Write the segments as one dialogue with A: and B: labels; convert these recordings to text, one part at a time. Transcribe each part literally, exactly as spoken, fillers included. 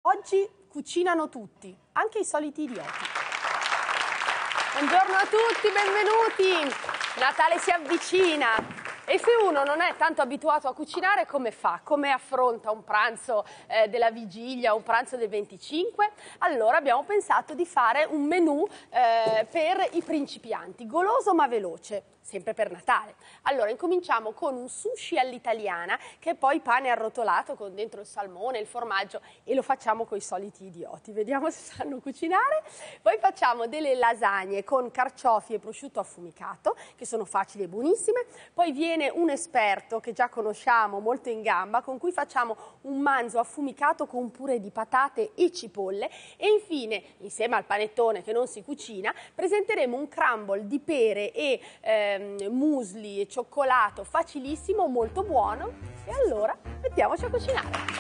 A: Oggi cucinano tutti, anche i soliti idioti. Buongiorno a tutti, benvenuti! Natale si avvicina e se uno non è tanto abituato a cucinare, come fa? Come affronta un pranzo eh, della vigilia, un pranzo del venticinque? Allora abbiamo pensato di fare un menù eh, per i principianti, goloso ma veloce. Sempre per Natale. Allora, incominciamo con un sushi all'italiana, che è poi pane arrotolato con dentro il salmone, il formaggio, e lo facciamo con i soliti idioti. Vediamo se sanno cucinare. Poi facciamo delle lasagne con carciofi e prosciutto affumicato, che sono facili e buonissime. Poi viene un esperto che già conosciamo, molto in gamba, con cui facciamo un manzo affumicato con purè di patate e cipolle. E infine, insieme al panettone che non si cucina, presenteremo un crumble di pere e eh, musli e cioccolato facilissimo, molto buono. E allora mettiamoci a cucinare.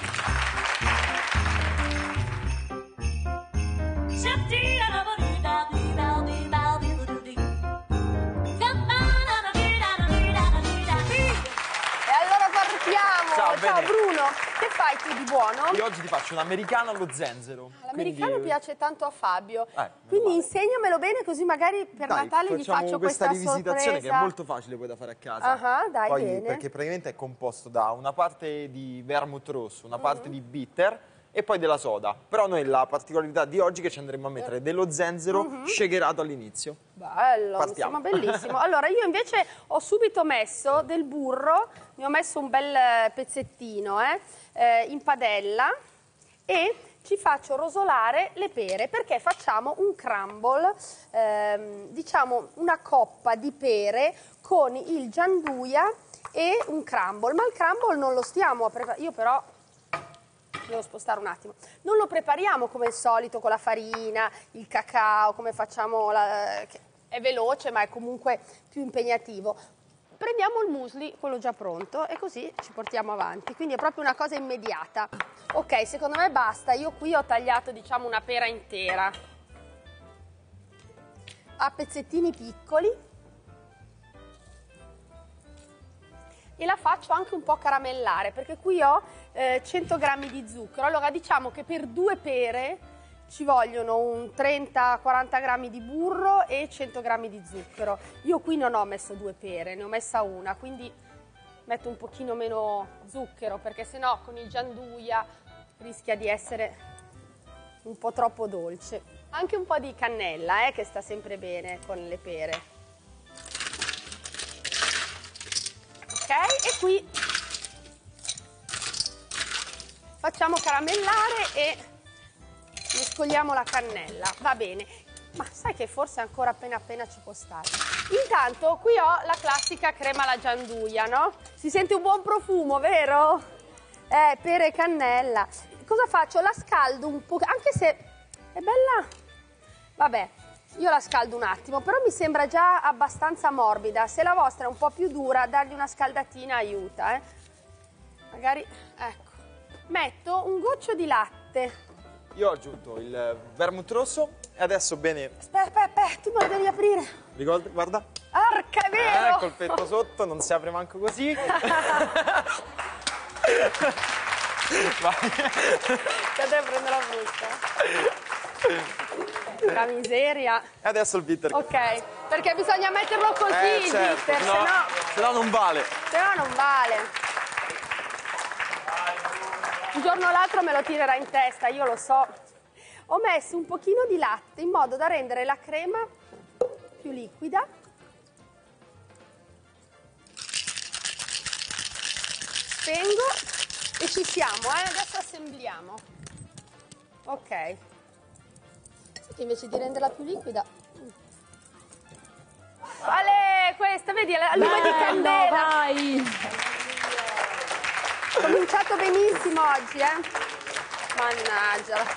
A: Ciao, Ciao Bruno, che fai tu di buono?
B: Io oggi ti faccio un americano allo zenzero.
A: L'americano
B: quindi...
A: piace tanto a Fabio,
B: eh,
A: quindi
B: vale.
A: insegnamelo bene così magari per
B: dai,
A: Natale gli faccio questa,
B: questa rivisitazione
A: sorpresa.
B: che è molto facile poi da fare a casa.
A: Uh-huh, dai,
B: poi,
A: bene.
B: Perché praticamente è composto da una parte di vermouth rosso, una parte uh-huh. di bitter e poi della soda. Però noi la particolarità di oggi è che ci andremo a mettere dello zenzero uh-huh. shakerato all'inizio.
A: Bello,
B: Partiamo.
A: insomma bellissimo. Allora io invece ho subito messo del burro, ne ho messo un bel pezzettino eh, eh, in padella e ci faccio rosolare le pere perché facciamo un crumble, ehm, diciamo una coppa di pere con il gianduia e un crumble. Ma il crumble non lo stiamo a preparare, io però... devo spostare un attimo. Non lo prepariamo come il solito con la farina, il cacao, come facciamo, la, che è veloce ma è comunque più impegnativo. Prendiamo il muesli, quello già pronto, e così ci portiamo avanti. Quindi è proprio una cosa immediata. Ok, secondo me basta. Io qui ho tagliato, diciamo, una pera intera a pezzettini piccoli. E la faccio anche un po' caramellare perché qui ho eh, cento grammi di zucchero. Allora diciamo che per due pere ci vogliono un trenta quaranta grammi di burro e cento grammi di zucchero. Io qui non ho messo due pere, ne ho messa una, quindi metto un pochino meno zucchero perché sennò con il gianduia rischia di essere un po' troppo dolce. Anche un po' di cannella eh, che sta sempre bene con le pere. Ok, e qui facciamo caramellare e mescoliamo la cannella, va bene, ma sai che forse ancora appena appena ci può stare. Intanto qui ho la classica crema alla gianduia, no? Si sente un buon profumo, vero? Eh, pere e cannella. Cosa faccio? La scaldo un po', anche se è bella, vabbè. Io la scaldo un attimo, però mi sembra già abbastanza morbida. Se la vostra è un po' più dura, dargli una scaldatina aiuta, eh. Magari, ecco. Metto un goccio di latte.
B: Io ho aggiunto il vermouth rosso e adesso bene...
A: Aspetta, aspetta, aspetta, tu me lo devi aprire.
B: Ricorda, guarda.
A: Arca, è vero!
B: Eh, colpetto sotto, non si apre manco così.
A: Vai. Che devo prendere la busta. La miseria.
B: E adesso il bitter.
A: Ok, perché bisogna metterlo così
B: eh,
A: il
B: certo,
A: bitter,
B: no,
A: se no...
B: se no non vale.
A: Se no non vale. Un giorno o l'altro me lo tirerà in testa, io lo so. Ho messo un pochino di latte in modo da rendere la crema più liquida. Spengo e ci siamo, eh? Adesso assembliamo. Ok. Invece di renderla più liquida. Vale, questa, vedi, la lume di candela.
C: Vai!
A: Ho cominciato benissimo oggi, eh? Mannaggia.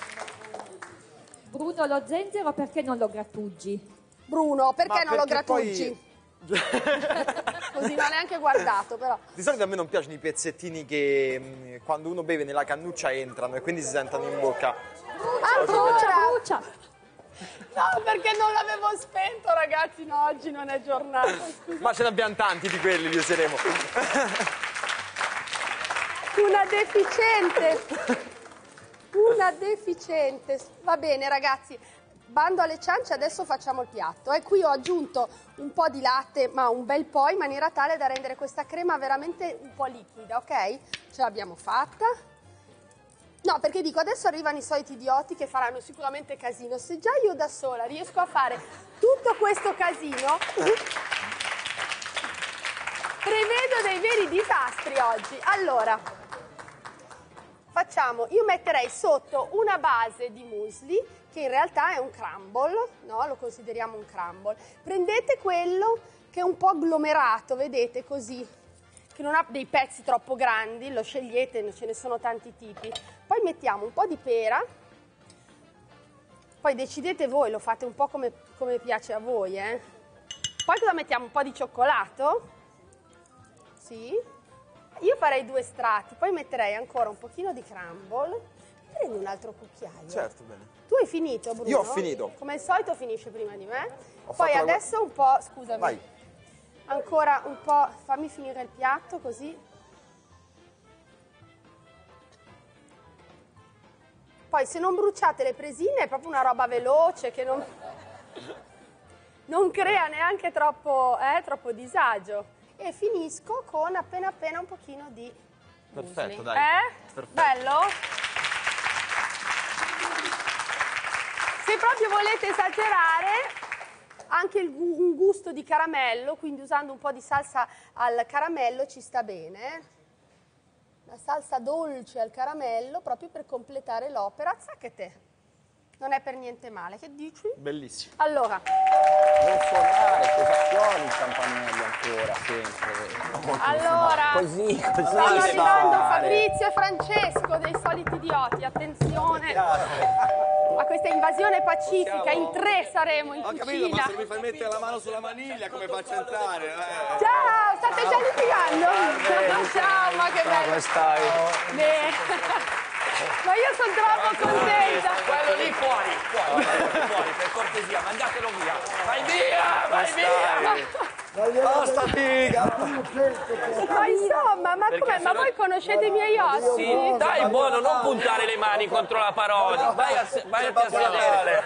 C: Bruno, lo zenzero perché non lo grattugi?
A: Bruno, perché
B: Ma
A: non lo
B: perché
A: grattugi?
B: poi...
A: Così non ho neanche guardato, però.
B: Di solito a me non piacciono i pezzettini che mh, quando uno beve nella cannuccia entrano e quindi si sentono in bocca.
A: Ancora?
C: Brucia!
A: No, perché non l'avevo spento, ragazzi, no, oggi non è giornata. Scusa.
B: Ma ce ne abbiamo tanti di quelli, li useremo.
A: Una deficiente. una deficiente. Va bene, ragazzi. Bando alle ciance, adesso facciamo il piatto. E qui ho aggiunto un po' di latte, ma un bel po', in maniera tale da rendere questa crema veramente un po' liquida, ok? Ce l'abbiamo fatta. No, perché dico, adesso arrivano i soliti idioti che faranno sicuramente casino. Se già io da sola riesco a fare tutto questo casino, prevedo dei veri disastri oggi. Allora, facciamo, io metterei sotto una base di muesli, che in realtà è un crumble, no? Lo consideriamo un crumble. Prendete quello che è un po' agglomerato, vedete, così, che non ha dei pezzi troppo grandi, lo scegliete, ce ne sono tanti tipi. Poi mettiamo un po' di pera, poi decidete voi, lo fate un po' come, come piace a voi, eh? Poi cosa mettiamo? Un po' di cioccolato, sì. Io farei due strati, poi metterei ancora un pochino di crumble. Prendi un altro cucchiaio.
B: Certo, bene.
A: Tu hai finito, Bruno?
B: Io ho finito.
A: Come al solito finisce prima di me.
B: Ho
A: Poi
B: fatto la-
A: adesso un po', scusami.
B: Vai.
A: Ancora un po', fammi finire il piatto così. Poi se non bruciate le presine è proprio una roba veloce che non, non crea neanche troppo, eh, troppo disagio. E finisco con appena appena un pochino di
B: Perfetto,
A: muesli.
B: dai.
A: Eh?
B: Perfetto.
A: Bello? Se proprio volete esagerare, anche il gu- un gusto di caramello, quindi usando un po' di salsa al caramello ci sta bene. Una salsa dolce al caramello proprio per completare l'opera. Zacchete. Non è per niente male, che dici?
B: Bellissimo.
A: Allora,
D: Non suonare, cosa suoni il campanello ancora, sempre?
A: allora
D: Così, così.
A: stanno
D: si
A: arrivando
D: fa.
A: Fabrizio e Francesco, dei soliti idioti, attenzione a questa invasione pacifica, in tre saremo in
E: Ho capito,
A: cucina.
E: ma se mi fai mettere la mano sulla maniglia, come faccio a entrare? Eh.
A: Ciao, state già litigando? Ciao, ma che bello.
D: Come stai?
A: Bene. Ma io sono troppo contenta.
F: Quello lì fuori, fuori, fuori, per cortesia, mandatelo via. Vai via, vai via.
E: Basta figa!
A: Ma insomma, ma, com'è? Ma voi conoscete i miei ospiti?
F: Sì, dai, buono, non puntare le mani contro la parola. Vai a, se- vai a sedere.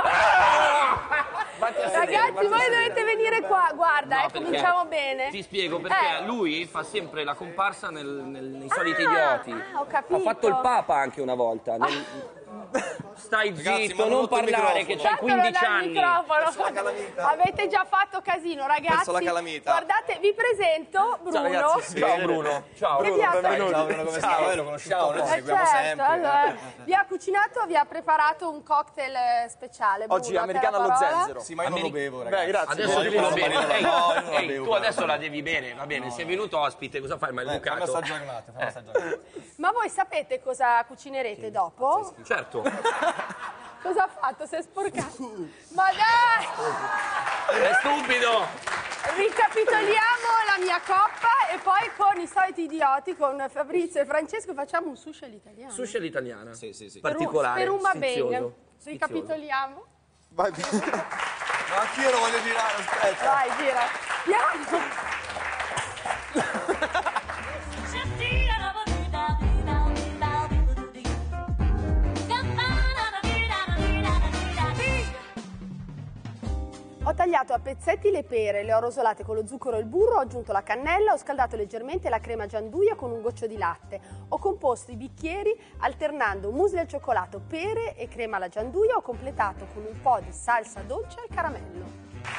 F: Vatti a sedere,
A: Ragazzi,
F: vatti a
A: voi
F: sedere.
A: dovete venire qua, guarda,
F: No,
A: eh,
F: perché-
A: cominciamo bene.
F: Ti spiego perché
A: Eh.
F: lui fa sempre la comparsa nel- nel- nei soliti
A: Ah,
F: idioti.
A: ah, ho capito.
F: Ha fatto il Papa anche una volta. nel- Stai
E: Ragazzi,
F: zitto,
E: mi hanno
F: non
E: rotto il
F: parlare
E: microfono.
F: che c'hai
A: Fatelo dal
F: quindici anni.
A: microfono.
E: calamita.
A: Avete già fatto casino, ragazzi.
E: Perso la calamita.
A: Guardate, vi presento Bruno.
B: ragazzi, ciao Bruno.
F: Ciao.
A: Che vi ha
E: Benvenuto. Ciao, Bruno, come stai? Noi lo conosciamo, noi ci
A: Eh,
E: seguiamo
A: certo,
E: sempre.
A: allora, vi ha cucinato, vi ha preparato un cocktail eh, speciale. Bruno,
B: Oggi
A: a te
B: americano
A: la
B: allo
A: parola.
B: zenzero.
E: Sì, ma io non lo bevo,
B: Beh,
E: ragazzi.
B: grazie.
F: Adesso
E: No,
F: devi
E: io
F: lo
E: non
F: bere.
E: la bevo,
F: Ehi,
E: no, io non la
F: ehi,
E: bevo,
F: tu adesso
E: guarda.
F: la devi bere, va bene. Sei venuto ospite, cosa fai? Il
E: Eh, fammi
F: maleducato?
E: assaggiare un attimo, fammi assaggiare un attimo.
A: Ma voi sapete cosa cucinerete dopo?
F: Certo.
A: Cosa ha fatto? Si è sporcato. Ma dai!
F: È stupido.
A: Ricapitoliamo la mia coppa e poi con i soliti idioti, con Fabrizio e Francesco, facciamo un sushi all'italiano.
F: Sushi all'italiana.
E: Sì, sì, sì.
A: Per un-
F: Particolare.
A: Per un va bene.
F: sfizioso.
A: Ricapitoliamo.
B: Vai bene.
E: Ma anch'io lo voglio girare, aspetta.
A: Vai, gira. Piano. Ho tagliato a pezzetti le pere, le ho rosolate con lo zucchero e il burro, ho aggiunto la cannella, ho scaldato leggermente la crema gianduia con un goccio di latte. Ho composto i bicchieri alternando muesli al cioccolato, pere e crema alla gianduia, ho completato con un po' di salsa dolce al caramello.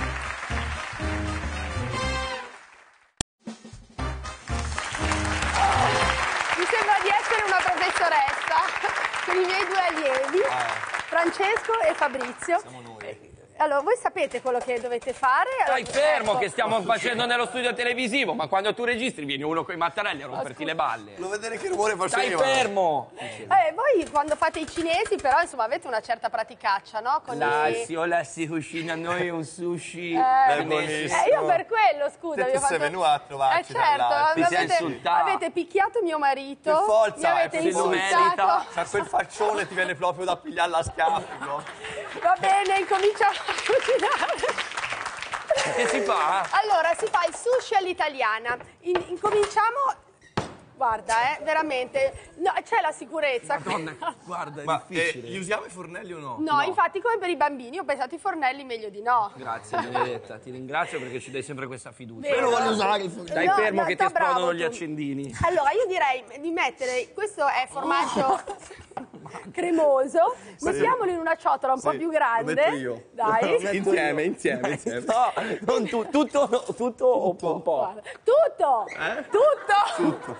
A: Mi sembra di essere una professoressa con i miei due allievi, Francesco e Fabrizio.
E: Siamo noi.
A: Allora, voi sapete quello che dovete fare?
F: Stai
A: Allora,
F: fermo
A: ecco.
F: che stiamo facendo nello studio televisivo, ma quando tu registri viene uno con i mattarelli a romperti
A: scusa.
F: le balle.
E: Devo vedere che rumore
F: Stai
E: faceva.
F: fermo!
A: Eh, voi quando fate i cinesi, però, insomma, avete una certa praticaccia, no? Con
F: La
A: i-
F: si, ora si cucina noi un sushi.
A: Eh,
E: È buonissimo.
A: eh, io per quello, scusa,
E: Te
A: vi ho
E: tu sei
A: fatto...
E: venuta a trovarci,
A: Eh
E: tra
A: certo,
E: l'altro.
F: Ti sei
A: avete,
F: insultato.
A: avete picchiato mio marito,
E: Per forza,
A: mi avete
E: eh, se lo
A: insultato.
F: merita.
E: C'ha quel faccione, ti viene proprio da pigliarla a schiaffi, no?
A: Va bene, incominciamo a cucinare.
F: Che si fa?
A: Allora, si fa il sushi all'italiana. In- incominciamo Guarda, eh, veramente, no, c'è la sicurezza.
F: Madonna, guarda, è
E: Ma eh,
F: difficile.
E: li usiamo i fornelli o no?
A: No, infatti come per i bambini, ho pensato i fornelli meglio di no.
F: Grazie Benedetta, ti ringrazio perché ci dai sempre questa fiducia.
A: Vero?
D: Io lo voglio usare il fornello.
F: Dai
A: No,
F: fermo
A: no,
F: che ti
A: sta bravo
F: esplodono gli
A: tu.
F: accendini.
A: Allora, io direi di mettere, questo è formaggio cremoso, mettiamolo in una ciotola un po' più grande.
E: lo metto io.
A: Dai.
F: Insieme, insieme, insieme. No, non tu, tutto, tutto o un po'.
A: Guarda, tutto! Tutto!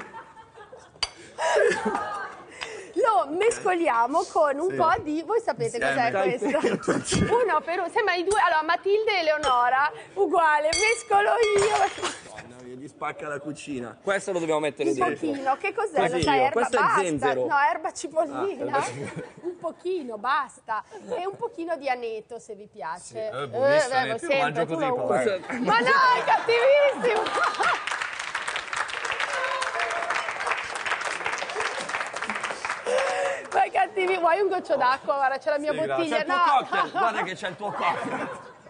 A: Lo mescoliamo con un po' di... Voi sapete cos'è
F: Dai,
A: questo? Uno per uno. Sembra i due... Allora, Matilde e Eleonora, uguale. Mescolo io.
F: Madonna mia, gli spacca la cucina. Questo lo dobbiamo mettere
A: Un
F: dentro.
A: pochino. Che cos'è?
F: Così,
A: Lo sai, erba?
F: questo è
A: Basta.
F: zenzero.
A: No, erba cipollina.
F: Ah, erba
A: Un pochino, basta. E un pochino di aneto, se vi piace.
E: è buonissimo,
A: beh,
E: aneto, io
A: sempre,
E: mangio
A: tu
E: così
A: lo
E: poi.
A: usi. Ma no, è cattivissimo! Ma è cattivi, vuoi un goccio d'acqua? Guarda, c'è la mia
F: C'è
A: bottiglia.
F: il tuo
A: No.
F: cocktail, guarda che c'è il tuo cocktail.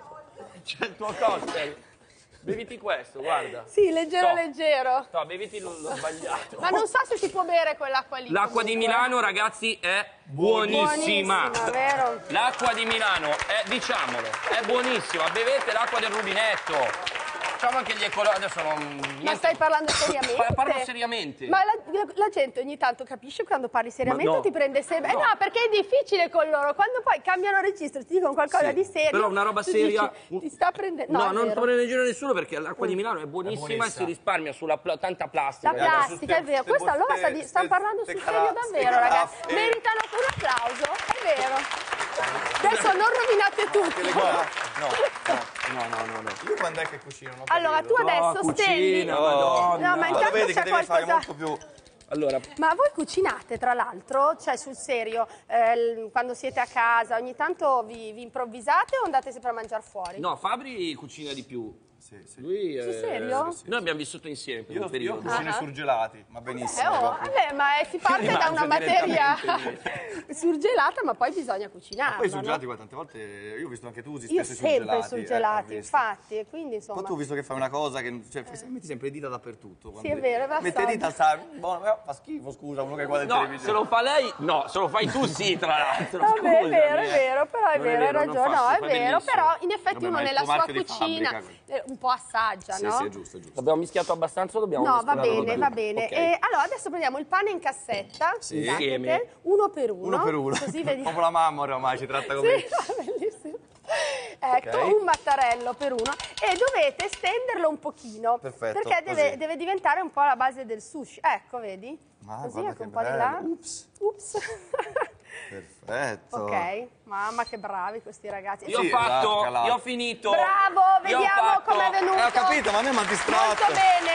F: C'è il tuo cocktail. Beviti questo, guarda.
A: Sì, leggero,
F: No.
A: leggero.
F: No, beviti lo, lo sbagliato.
A: Ma non so se si può bere quell'acqua lì.
F: L'acqua di
A: comunque.
F: Milano, ragazzi, è buonissima.
A: Buonissima, vero?
F: L'acqua di Milano è, diciamolo, è buonissima. Bevete l'acqua del rubinetto. Facciamo anche gli ecologici. Adesso non.
A: Ma
F: niente-
A: stai parlando seriamente?
F: Pa- Parlo seriamente.
A: Ma la, la gente ogni tanto capisce quando parli seriamente
F: Ma no.
A: o ti prende sempre...
F: No.
A: Eh no, perché è difficile con loro. Quando poi cambiano registro ti dicono qualcosa
F: Sì,
A: di serio...
F: però una roba
A: tu
F: seria-
A: dici, ti sta prendendo...
F: No,
A: è
F: non
A: vero.
F: sto prendendo in giro nessuno perché l'acqua di Milano è buonissima, e
E: buonissima.
F: si risparmia sulla pla- tanta plastica.
A: La plastica, è vero. Questo allora sta di- stanno parlando sul serio davvero, ragazzi. Meritano un applauso, è vero. Adesso non rovinate tutto.
E: No,
F: No, no, no, no.
E: io quando è che cucino? Non
A: Allora, tu
E: vedo.
A: adesso
F: Oh,
A: stendi...
F: cucina, Madonna.
A: No, ma
E: Ma lo
A: intanto
E: vedi che
A: c'è
E: devi fare
A: qualcosa...
E: molto più...
F: Allora,
A: Ma voi cucinate, tra l'altro? Cioè, sul serio, eh, l- quando siete a casa, ogni tanto vi, vi improvvisate o andate sempre a mangiare fuori?
F: no, Fabri cucina di più.
E: Sì, sì.
F: Lui,
A: Sul
F: eh,
A: serio?
F: Noi abbiamo vissuto insieme per
E: Io,
F: un
E: io
F: periodo.
E: cucino i
A: Ah.
E: surgelati, ma
A: Eh,
E: benissimo.
A: oh,
E: proprio.
A: vabbè, ma eh, si parte
F: li
A: da una
F: mangio
A: materia
F: direttamente.
A: surgelata, ma poi bisogna cucinarla,
E: Poi i
A: no?
E: surgelati, guarda, tante volte, io ho visto anche tu usi
A: Io
E: spesso i
A: sempre i
E: surgelati.
A: surgelati,
E: eh, ho visto.
A: infatti, e quindi insomma...
E: Poi tu ho visto che fai una cosa che cioè, fai- metti sempre le dita dappertutto. quando-
A: è vero, è
E: Metti le
A: abbastanza.
E: dita, sai, buono, eh, fa schifo, scusa, uno che guarda in
F: No, se
E: televisione.
F: lo fa lei, no, se lo fai tu sì, tra l'altro.
A: Vabbè, è
F: scusami,
A: vero, è
F: eh.
A: vero, però è
F: Non
A: vero, hai
F: non
A: ragione,
F: fa
A: no, è
F: schifo,
A: vero,
F: bellissimo.
A: però in effetti
E: Vabbè,
A: uno
E: ma è il
A: nella
E: tuo
A: sua
E: marchio di
A: cucina
E: fabbrica.
A: eh, un po' assaggia,
E: Sì,
A: no?
E: sì, è giusto, è giusto.
F: Abbiamo mischiato abbastanza, dobbiamo
A: No, va
F: mescolarlo
A: bene,
F: bene.
A: va bene.
F: Ok.
A: E allora adesso prendiamo il pane in cassetta,
E: Sì.
A: indicate,
F: Insieme.
A: uno per uno.
E: Uno per uno.
A: Così vediamo.
E: Proprio la mamma ormai ci tratta come...
A: Sì, bellissimo. Ecco,
E: Ok.
A: un mattarello per uno e dovete stenderlo un pochino.
E: Perfetto,
A: Perché deve,
E: così.
A: deve diventare un po' la base del sushi. Ecco, vedi?
E: Ma
A: Così,
E: guarda
A: ecco,
E: che
A: un po' di
E: bello.
A: là.
E: Ups.
A: Ups.
E: Perfetto.
A: Ok, mamma che bravi questi ragazzi.
F: Io ho
E: Sì,
F: fatto,
E: esatto, calato.
F: io ho finito.
A: Bravo,
F: Io ho
A: vediamo
F: fatto-
A: com'è venuto.
E: Eh, ho capito, ma a me mi ha distratto.
A: Molto bene.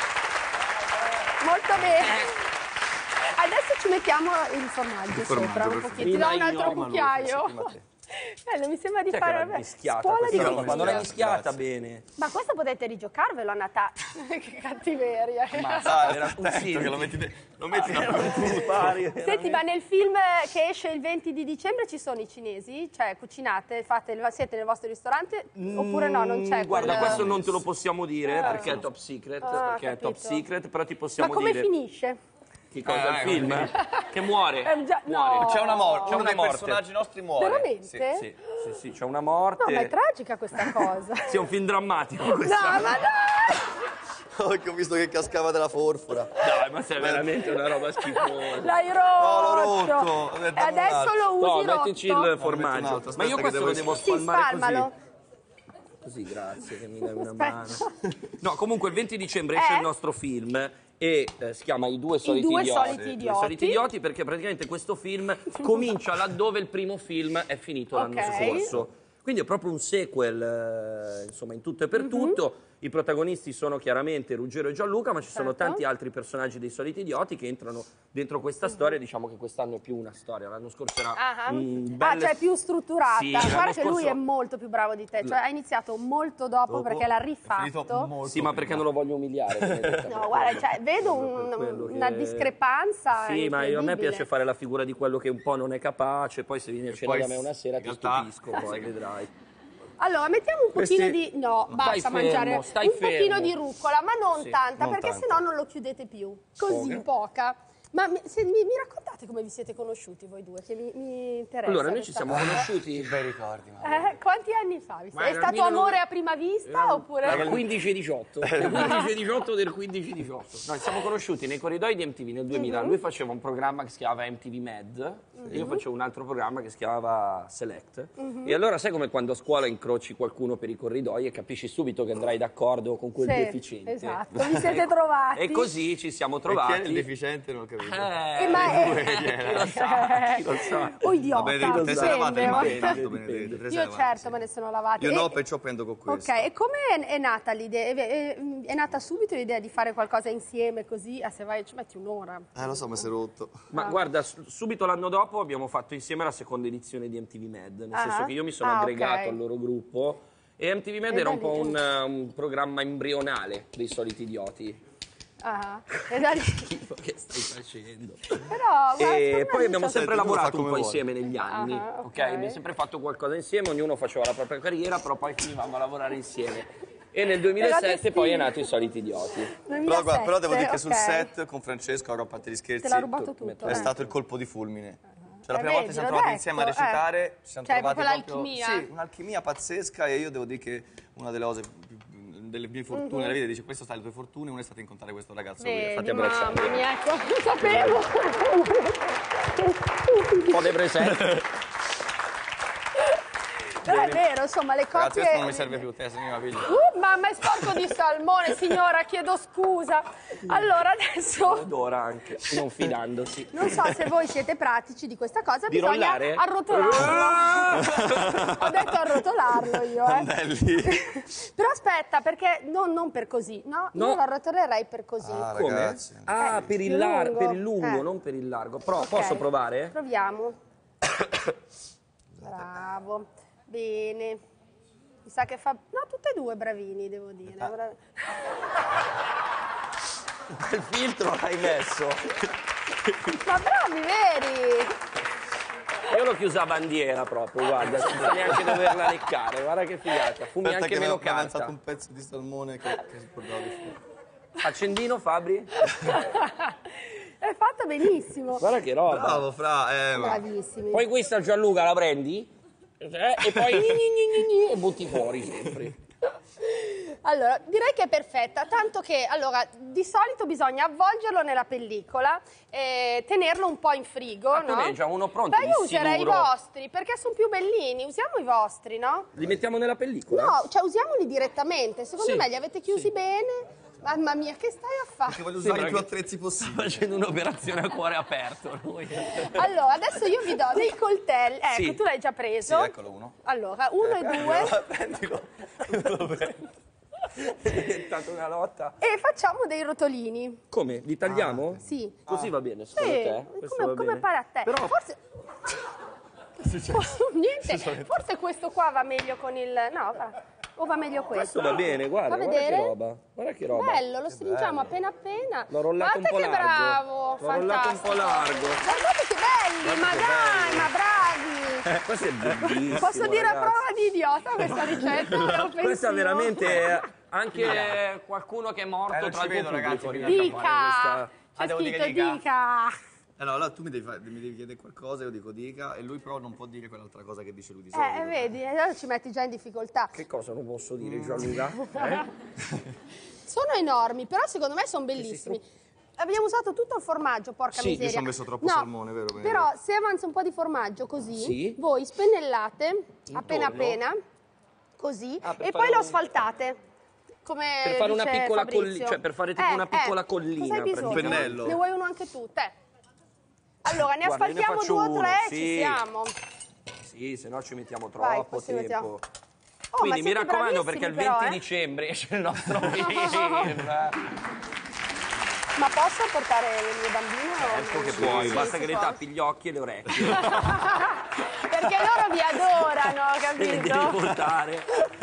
A: Molto bene. Adesso ci mettiamo il formaggio,
E: formaggio,
A: sopra un
E: perfetto.
A: pochino. Ti do un
F: Prima
A: altro
F: io, ma lui,
A: cucchiaio.
E: prima te.
A: Bello, mi sembra di
F: Sai che
A: fare
F: l'ha mischiata
A: scuola di
F: questa
E: roba,
F: roba,
A: cucina.
F: non è
E: Grazie,
F: mischiata
E: grazie.
F: bene.
A: Ma questo potete rigiocarvelo a Natale. Che cattiveria.
F: Ma
E: Dai,
F: era
E: attento
F: sì.
E: che lo metti, de- lo metti da
A: Senti, ma nel film che esce il venti di dicembre ci sono i cinesi? Cioè, cucinate, fate, siete nel vostro ristorante? Oppure no, non c'è
F: Mm, Guarda,
A: quel-
F: questo non te lo possiamo dire
A: Ah.
F: perché è top secret,
A: Ah,
F: perché è top
A: capito.
F: secret, però ti
A: Ma
F: possiamo
A: come
F: dire
A: finisce?
F: che cosa
E: Ah,
F: il film? Che muore.
A: Eh, già-
F: muore.
A: no.
E: C'è una morte,
F: C'è
E: uno
F: una
E: dei
F: morte.
E: personaggi nostri muore.
A: Veramente?
E: Sì.
F: Sì, sì, sì, c'è una morte.
A: No, ma è tragica questa cosa.
F: Sì, è un film drammatico
A: No,
F: questo.
A: ma dai!
E: Oh, che ho visto che cascava dalla forfora.
F: Dai, ma sei veramente una roba schifosa.
A: L'hai
E: l'ho
A: rotto!
E: rotto. Ho detto
A: E adesso
E: un altro.
A: lo usi
F: No,
A: rotto?
F: mettici il
E: metto un
F: formaggio.
E: altro,
F: Ma io
E: aspetta che
F: questo
E: devo
F: lo devo
A: Sì,
F: spalmare
A: spalmalo.
F: così. Così, grazie, che mi dai una
A: Aspetta.
F: mano. No, comunque il venti dicembre esce
A: Eh?
F: il nostro film e eh, si chiama I due soliti
A: due
F: idioti.
A: soliti
F: I
A: idioti.
F: due soliti idioti perché praticamente questo film comincia laddove il primo film è finito l'anno
A: Ok.
F: scorso. Quindi è proprio un sequel, eh, insomma, in tutto e per
A: Mhm.
F: tutto. I protagonisti sono chiaramente Ruggero e Gianluca, ma ci sono
A: Certo.
F: tanti altri personaggi dei soliti idioti che entrano dentro questa storia. Diciamo che quest'anno è più una storia, l'anno scorso era
A: Ah,
F: un
A: ah,
F: belle-
A: cioè più strutturata.
F: Sì, l'anno
A: Guarda che lui
F: scorso-
A: è molto più bravo di te. Cioè, ha iniziato molto dopo,
E: Dopo
A: perché l'ha
E: è finito
A: rifatto.
E: molto
F: Sì, ma
E: prima.
F: perché non lo voglio umiliare. Benedetta,
A: No,
F: per
A: guarda,
F: quello.
A: cioè, vedo un-
F: Per quello
A: una
F: che-
A: discrepanza.
F: Sì, ma io- a me
A: incredibile.
F: piace fare la figura di quello che un po' non è capace, poi se vieni a cena
E: poi
F: da me una sera
E: in
F: ti
E: realtà-
F: stupisco, poi vedrai.
A: Allora, mettiamo un pochino
D: Questi-
A: di... No,
F: Stai
A: basta
F: fermo,
A: mangiare
F: stai
A: un pochino
F: fermo.
A: di rucola, ma non
F: Sì,
A: tanta,
D: non
A: perché
D: tanto.
A: sennò non lo chiudete più. Così, poca. Ma mi, se- mi- mi raccontate come vi siete conosciuti voi due, che mi, mi interessa.
F: Allora, noi ci
A: questa
F: siamo
A: cosa.
F: conosciuti
D: Bei ricordi, ma...
A: Eh, quanti anni fa? vi siete-
F: Ma
A: È
F: era
A: stato
F: il millenovecento
A: amore a prima vista oppure...
F: Era il quindici diciotto, il quindici diciotto del quindici diciotto. Noi siamo conosciuti nei corridoi di M T V nel duemila. Lui faceva un programma che si chiamava M T V Med e io facevo un altro programma che si chiamava Select. E allora sai come quando a scuola incroci qualcuno per i corridoi e capisci subito che andrai d'accordo con quel
A: Sì,
F: deficiente.
A: esatto, vi siete trovati.
F: E così ci siamo
B: E chi è il
F: trovati.
B: deficiente? Non ho capito.
F: Eh,
A: Eh, ma è-
F: chi lo sa, chi lo sa.
A: O idiota,
B: Benedetto, te sei lavato le
A: dipende,
B: mani,
A: ma-
B: tanto, Benedetto, te sei
A: Io
B: lavato,
A: certo
B: sì.
A: me ne sono lavate.
B: Io no,
A: E-
B: perciò prendo con questo.
A: Ok, e come è, è nata l'idea? È, è- è nata subito l'idea di fare qualcosa insieme così? Ah, se vai ci metti un'ora.
B: Eh, lo so, mi si è rotto.
F: Ma guarda, s- subito l'anno dopo abbiamo fatto insieme la seconda edizione di M T V Med, nel
A: Ah.
F: senso che io mi sono
A: Ah,
F: aggregato
A: ok.
F: al loro gruppo e M T V Med
A: E
F: era
A: da
F: un po'
A: lì.
F: un, uh, un programma embrionale dei soliti idioti.
A: Ah, e da lì-
F: Che stai facendo?
A: Però, guarda,
F: E
A: secondo me
F: poi abbiamo
A: non c'è-
F: sempre
B: Senti, uno
F: lavorato
B: fa
F: un
B: come
F: po'
B: vuole.
F: insieme negli anni,
A: Ah,
F: ok?
A: ok.
F: Abbiamo sempre fatto qualcosa insieme, ognuno faceva la propria carriera, però poi finivamo a lavorare insieme. E nel duemilasette poi è nato I Soliti Idioti.
B: Però, guarda, però devo dire che sul
A: ok.
B: set con Francesco, a parte gli scherzi,
A: Te l'ha rubato tutto.
B: è
A: eh.
B: stato il colpo di fulmine. Cioè, la
A: Eh,
B: prima volta
A: vedi,
B: ci siamo
A: l'ho
B: trovati
A: detto,
B: insieme a recitare,
A: eh.
B: ci siamo
A: Cioè,
B: trovati
A: proprio
B: proprio...
A: l'alchimia.
B: Sì, un'alchimia pazzesca e io devo dire che una delle cose, più- delle mie fortune nella vita, dice questo sta le tue fortune, una è stata incontrare questo ragazzo qui.
A: Vedi,
F: Fatti abbracciare.
A: mamma mia, ecco, lo sapevo.
F: Un po' dei presenti.
A: Però è vero, insomma, le
B: Ragazzi,
A: coppie...
B: questo non mi serve più, te, signora figlia.
A: Uh, mamma, è sporco di salmone, signora, chiedo scusa. Allora, adesso...
F: Odora anche, non fidandosi.
A: Non so se voi siete pratici di questa cosa,
F: Di
A: bisogna
F: rollare?
A: arrotolarlo. Ho detto arrotolarlo io, eh.
B: Anelli.
A: Però aspetta, perché non, non per così, no?
F: No.
A: Io lo arrotolerei per così.
B: Ah,
F: Come?
B: ragazzi.
F: Ah,
A: Eh,
F: per il,
A: più
F: lar-
A: lungo.
F: per il lungo,
A: Eh.
F: non per il largo. Però
A: Ok.
F: posso provare?
A: Proviamo. Bravo. Bene. Mi sa che fa... No, tutte e due bravini, devo dire. Bra-
F: Il filtro l'hai messo.
A: Ma bravi, veri!
F: Io l'ho chiusa a bandiera proprio, guarda, senza neanche doverla leccare. Guarda che figata. Fumi
B: Aspetta
F: anche
B: che mi
F: meno
B: ha avanzato
F: carta.
B: un pezzo di salmone che, che si portava di fuori.
F: Accendino, Fabri?
A: È fatta benissimo.
F: Guarda che roba.
B: Bravo, fra, eh, ma...
A: Bravissimi.
F: Poi questa Gianluca la prendi eh, e poi gni, gni, gni, gni, e butti fuori sempre.
A: Allora, direi che è perfetta, tanto che allora, di solito bisogna avvolgerlo nella pellicola e tenerlo un po' in frigo,
F: Ah, tu
A: no?
F: ne hai già uno pronto
A: Beh,
F: di
A: io userei
F: sicuro.
A: i vostri, perché sono più bellini, usiamo i vostri, no?
F: Li mettiamo nella pellicola?
A: No, cioè usiamoli direttamente, secondo
F: Sì,
A: me li avete chiusi bene. Mamma mia, che stai a fare?
B: Che voglio
F: Sembra
B: usare più
F: che-
B: attrezzi
F: Sta
B: possibili.
F: facendo un'operazione a cuore aperto lui.
A: Allora, adesso io vi do dei coltelli, ecco,
F: Sì.
A: tu l'hai già preso.
B: Sì, eccolo uno.
A: Allora, uno e due.
B: Prendilo.
F: È diventata una lotta.
A: E facciamo dei rotolini.
F: Come? Li tagliamo?
A: Sì.
F: Così va bene, secondo
A: Sì,
F: te? Questo
A: come,
F: va
A: come
F: bene.
A: pare a te.
F: Però
A: Forse... Niente, forse questo qua va meglio con il... No, va. O va meglio questo?
F: questo va bene, guarda,
A: Fa
F: guarda che
A: vedere?
F: roba. Guarda che roba.
A: Bello, lo stringiamo appena appena.
F: L'ho rollato
A: Guardate
F: un po'
A: che
F: largo.
A: bravo,
F: L'ho rollato un po'
A: fantastico.
F: largo.
A: Guardate che belli, ma
F: che
A: dai,
F: bello.
A: ma bravi.
F: Eh, questo è bellissimo.
A: Posso dire a
F: ragazzi.
A: prova di idiota questa ricetta? È offensivo.
F: Questa veramente anche qualcuno che è morto
B: Eh, non
F: tra
B: ci
F: il
B: vedo,
F: pubblico
B: ragazzi,
F: riesce a fare
A: Dica!
F: questa-
A: C'è
B: Ah, devo dire
A: scritto
B: dica?
A: dica.
B: Allora, allora tu mi devi, fare- mi devi chiedere qualcosa, io dico dica, e lui però non può dire quell'altra cosa che dice lui di solito.
A: Eh, vedi, allora ci metti già in difficoltà.
F: Che cosa non posso dire, Gianluca? Eh?
A: Sono enormi, però secondo me sono bellissimi. Abbiamo usato tutto il formaggio, porca
F: Sì, io
A: miseria.
B: sono messo troppo
A: No,
B: salmone, vero, Benedetto?
A: Però se avanza un po' di formaggio così,
F: Sì.
A: voi spennellate appena
F: Intorno?
A: appena, così,
F: Ah, per
A: e
F: fare
A: poi lo
F: un-
A: asfaltate. Come
F: Per fare una
A: dice
F: piccola
A: Fabrizio.
F: colli- cioè per fare tipo una piccola collina,
A: Cosa hai bisogno?
B: praticamente. Un pennello.
A: Ne vuoi uno anche tu, te? Allora, ne
F: Guarda, io ne
A: asfaltiamo
F: faccio
A: due o
F: uno,
A: tre,
F: sì.
A: ci siamo.
F: Sì, se no ci mettiamo
A: Vai,
F: troppo
A: così mettiamo.
F: tempo.
A: Oh,
F: Quindi
A: ma
F: mi
A: siete
F: raccomando,
A: bravissimi
F: perché il
A: però,
F: venti
A: eh.
F: dicembre esce il nostro film.
A: Ma posso portare le mie bambine? o
F: Ecco
A: no?
F: che
A: Sì,
F: puoi,
A: sì,
F: basta
A: si
F: che le
A: può.
F: tappi gli occhi e le orecchie.
A: perché loro vi adorano,
F: Devi
A: capito?
F: portare.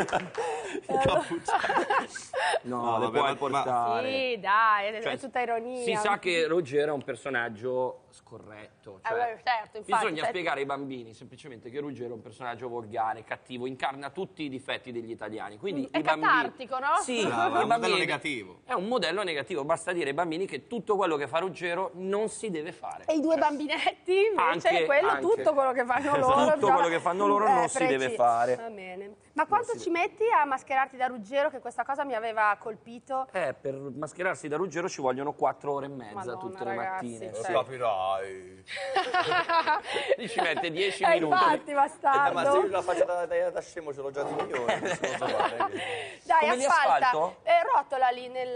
F: No,
E: No,
F: le
E: vabbè,
F: puoi
E: ma-
F: portare.
A: Sì, dai, è,
F: Cioè,
A: è tutta ironia.
F: Si sa che Ruggero è un personaggio scorretto.
A: Eh,
F: Cioè,
A: beh, certo, infatti,
F: bisogna
A: cioè-
F: spiegare ai bambini semplicemente che Ruggero è un personaggio volgare, cattivo, incarna tutti i difetti degli italiani. Quindi
A: È
F: i bambini...
A: catartico, no?
F: Sì,
E: Brava,
F: i
E: è un modello
F: bambini-
E: negativo.
F: È un modello negativo. Basta dire ai bambini che tutto quello che fa Ruggero non si deve fare.
A: E i due bambinetti invece
F: Anche-
A: quello
F: anche.
A: tutto quello che fanno
F: Esatto.
A: loro
F: Tutto
A: già-
F: quello che fanno loro non si
A: preci-
F: deve fare.
A: Va bene. Ma quanto ci metti a mascherarti da Ruggero, che questa cosa mi aveva colpito?
F: Eh, per mascherarsi da Ruggero ci vogliono quattro ore e mezza
A: Madonna,
F: tutte le
A: ragazzi,
F: mattine.
A: cioè-
E: Lo capirai.
F: Lì ci mette dieci
A: Eh,
F: minuti.
A: infatti,
E: Eh, ma se io
A: bastardo.
E: la faccio da, da, da scemo ce l'ho già di milioni, non so fare.
A: Dai,
F: Come li
A: asfalta.
F: asfalto?
A: Eh, rotola lì nel...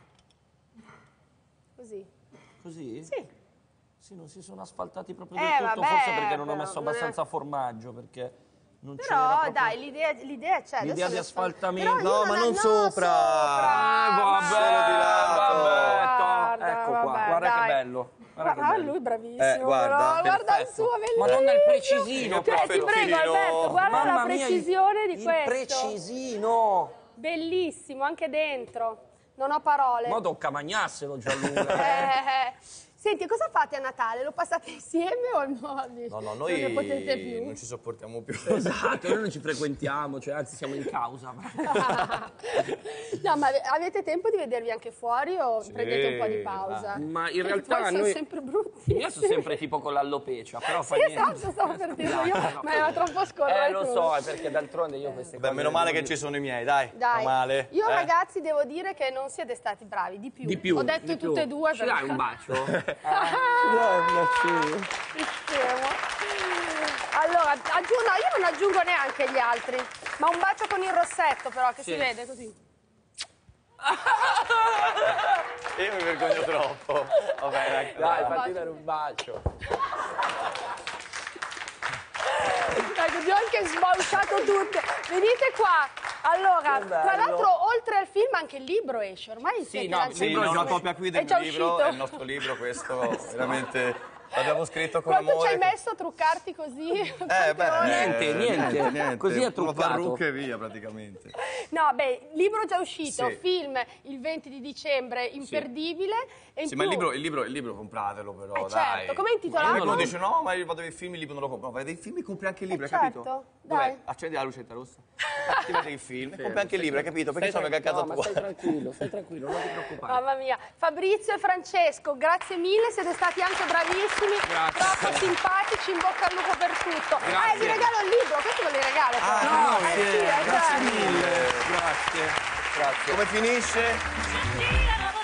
A: Così.
F: Così?
A: Sì.
F: Sì, non si sono asfaltati proprio
A: Eh,
F: del tutto,
A: vabbè,
F: forse perché non ho
A: però
F: messo
A: non è-
F: abbastanza formaggio, perché non c'era
A: Però
F: proprio...
A: dai, l'idea, l'idea c'è.
F: L'idea
A: adesso
F: di
A: ne so-
F: asfaltamento.
A: Però io
E: No, ma non
A: no,
E: sopra.
F: Eh, vabbè,
E: Solo di lato.
F: vabbè,
A: Guarda,
F: ecco qua,
A: vabbè,
F: guarda
A: dai.
F: che bello. Guarda che
A: Ah,
F: bello.
A: lui è bravissimo.
E: Eh, guarda,
A: però, guarda il
F: perfetto.
A: suo bellissimo.
F: Madonna, il precisino
A: Cioè, ti
F: proprio.
A: prego, Alberto, guarda
F: Mamma
A: la
F: mia, il-
A: precisione di
F: il
A: questo.
F: precisino.
A: Bellissimo, anche dentro. Non ho parole.
F: Ma tocca magnarselo Gianluca.
A: Eh, senti, cosa fate a Natale? Lo passate insieme o no?
E: No, no,
A: Non ne potete
E: noi
A: più.
E: non ci sopportiamo più.
F: Esatto, noi non ci frequentiamo, cioè anzi siamo in causa.
A: No, ma ave- avete tempo di vedervi anche fuori o prendete un po' di pausa?
F: Ma in
A: Poi
F: realtà
A: sono
F: noi...
A: sempre brutti.
F: Io sono sempre tipo con l'allopecia, però fa
A: Sì,
F: niente.
A: esatto, stavo per dirlo io,
F: Dai, no.
A: ma era troppo scorretto.
F: Eh, lo so, è perché d'altronde io queste
E: Beh,
F: cose...
E: meno male che
F: non-
E: ci sono i miei, dai.
A: Dai,
E: Meno male.
A: io
E: eh.
A: ragazzi devo dire che non siete stati bravi, di più.
F: Di più.
A: Ho detto
F: di più.
A: tutte e due.
F: Ci dai un bacio?
A: Che scemo. Allora, aggiungo, no, io non aggiungo neanche gli altri, ma un bacio con il rossetto però, che
F: Sì.
A: si vede così.
E: Io mi vergogno troppo. Vabbè, dai,
F: Dai, fatti dare un bacio.
A: Ecco, ti ho anche sbausciato tutte. Venite qua. Allora,
F: Che bello.
A: tra l'altro, oltre al film anche il libro esce, ormai
F: Sì,
A: siete
F: no,
A: lanciati.
E: Sì,
F: libro
E: no,
F: è
E: una
F: già-
E: copia qui
A: è
E: del
A: già
E: mio libro,
A: uscito.
E: è il nostro libro questo, veramente l'abbiamo scritto con
A: Quanto
E: amore.
A: ci hai messo a truccarti così?
E: Eh, beh,
F: Niente,
E: eh,
F: niente. Così è
E: Una
F: truccato.
E: parrucca e via praticamente.
A: No, beh, libro già uscito,
E: Sì.
A: film il venti di dicembre, imperdibile. E in
E: Sì, ma il
A: più-
E: libro, il libro, il libro compratelo però,
A: Eh,
E: dai.
A: certo, com'è intitolato?
E: Qualcuno dice no, ma io vado a vedere i film, il libro non lo compro. No, vai dei film e compri anche il libro,
A: Eh,
E: hai capito?
A: certo,
E: Dov'è?
A: dai.
E: Accendi la lucetta rossa. Ti vedi il film e compri anche il libro, hai capito? Perché sono che a casa
F: no, ma
E: tua.
F: stai tranquillo, stai tranquillo, non ti preoccupare.
A: Mamma mia, Fabrizio e Francesco, grazie mille, siete stati anche bravissimi,
F: Grazie.
A: troppo simpatici, in bocca al lupo per tutto.
F: Grazie.
A: Eh, vi regalo il libro, questo ve lo regalo.
E: Ah,
A: però.
E: no,
A: Eh,
E: sì,
A: sì, eh,
E: grazie
A: certo.
E: mille. Grazie. Grazie. Come finisce?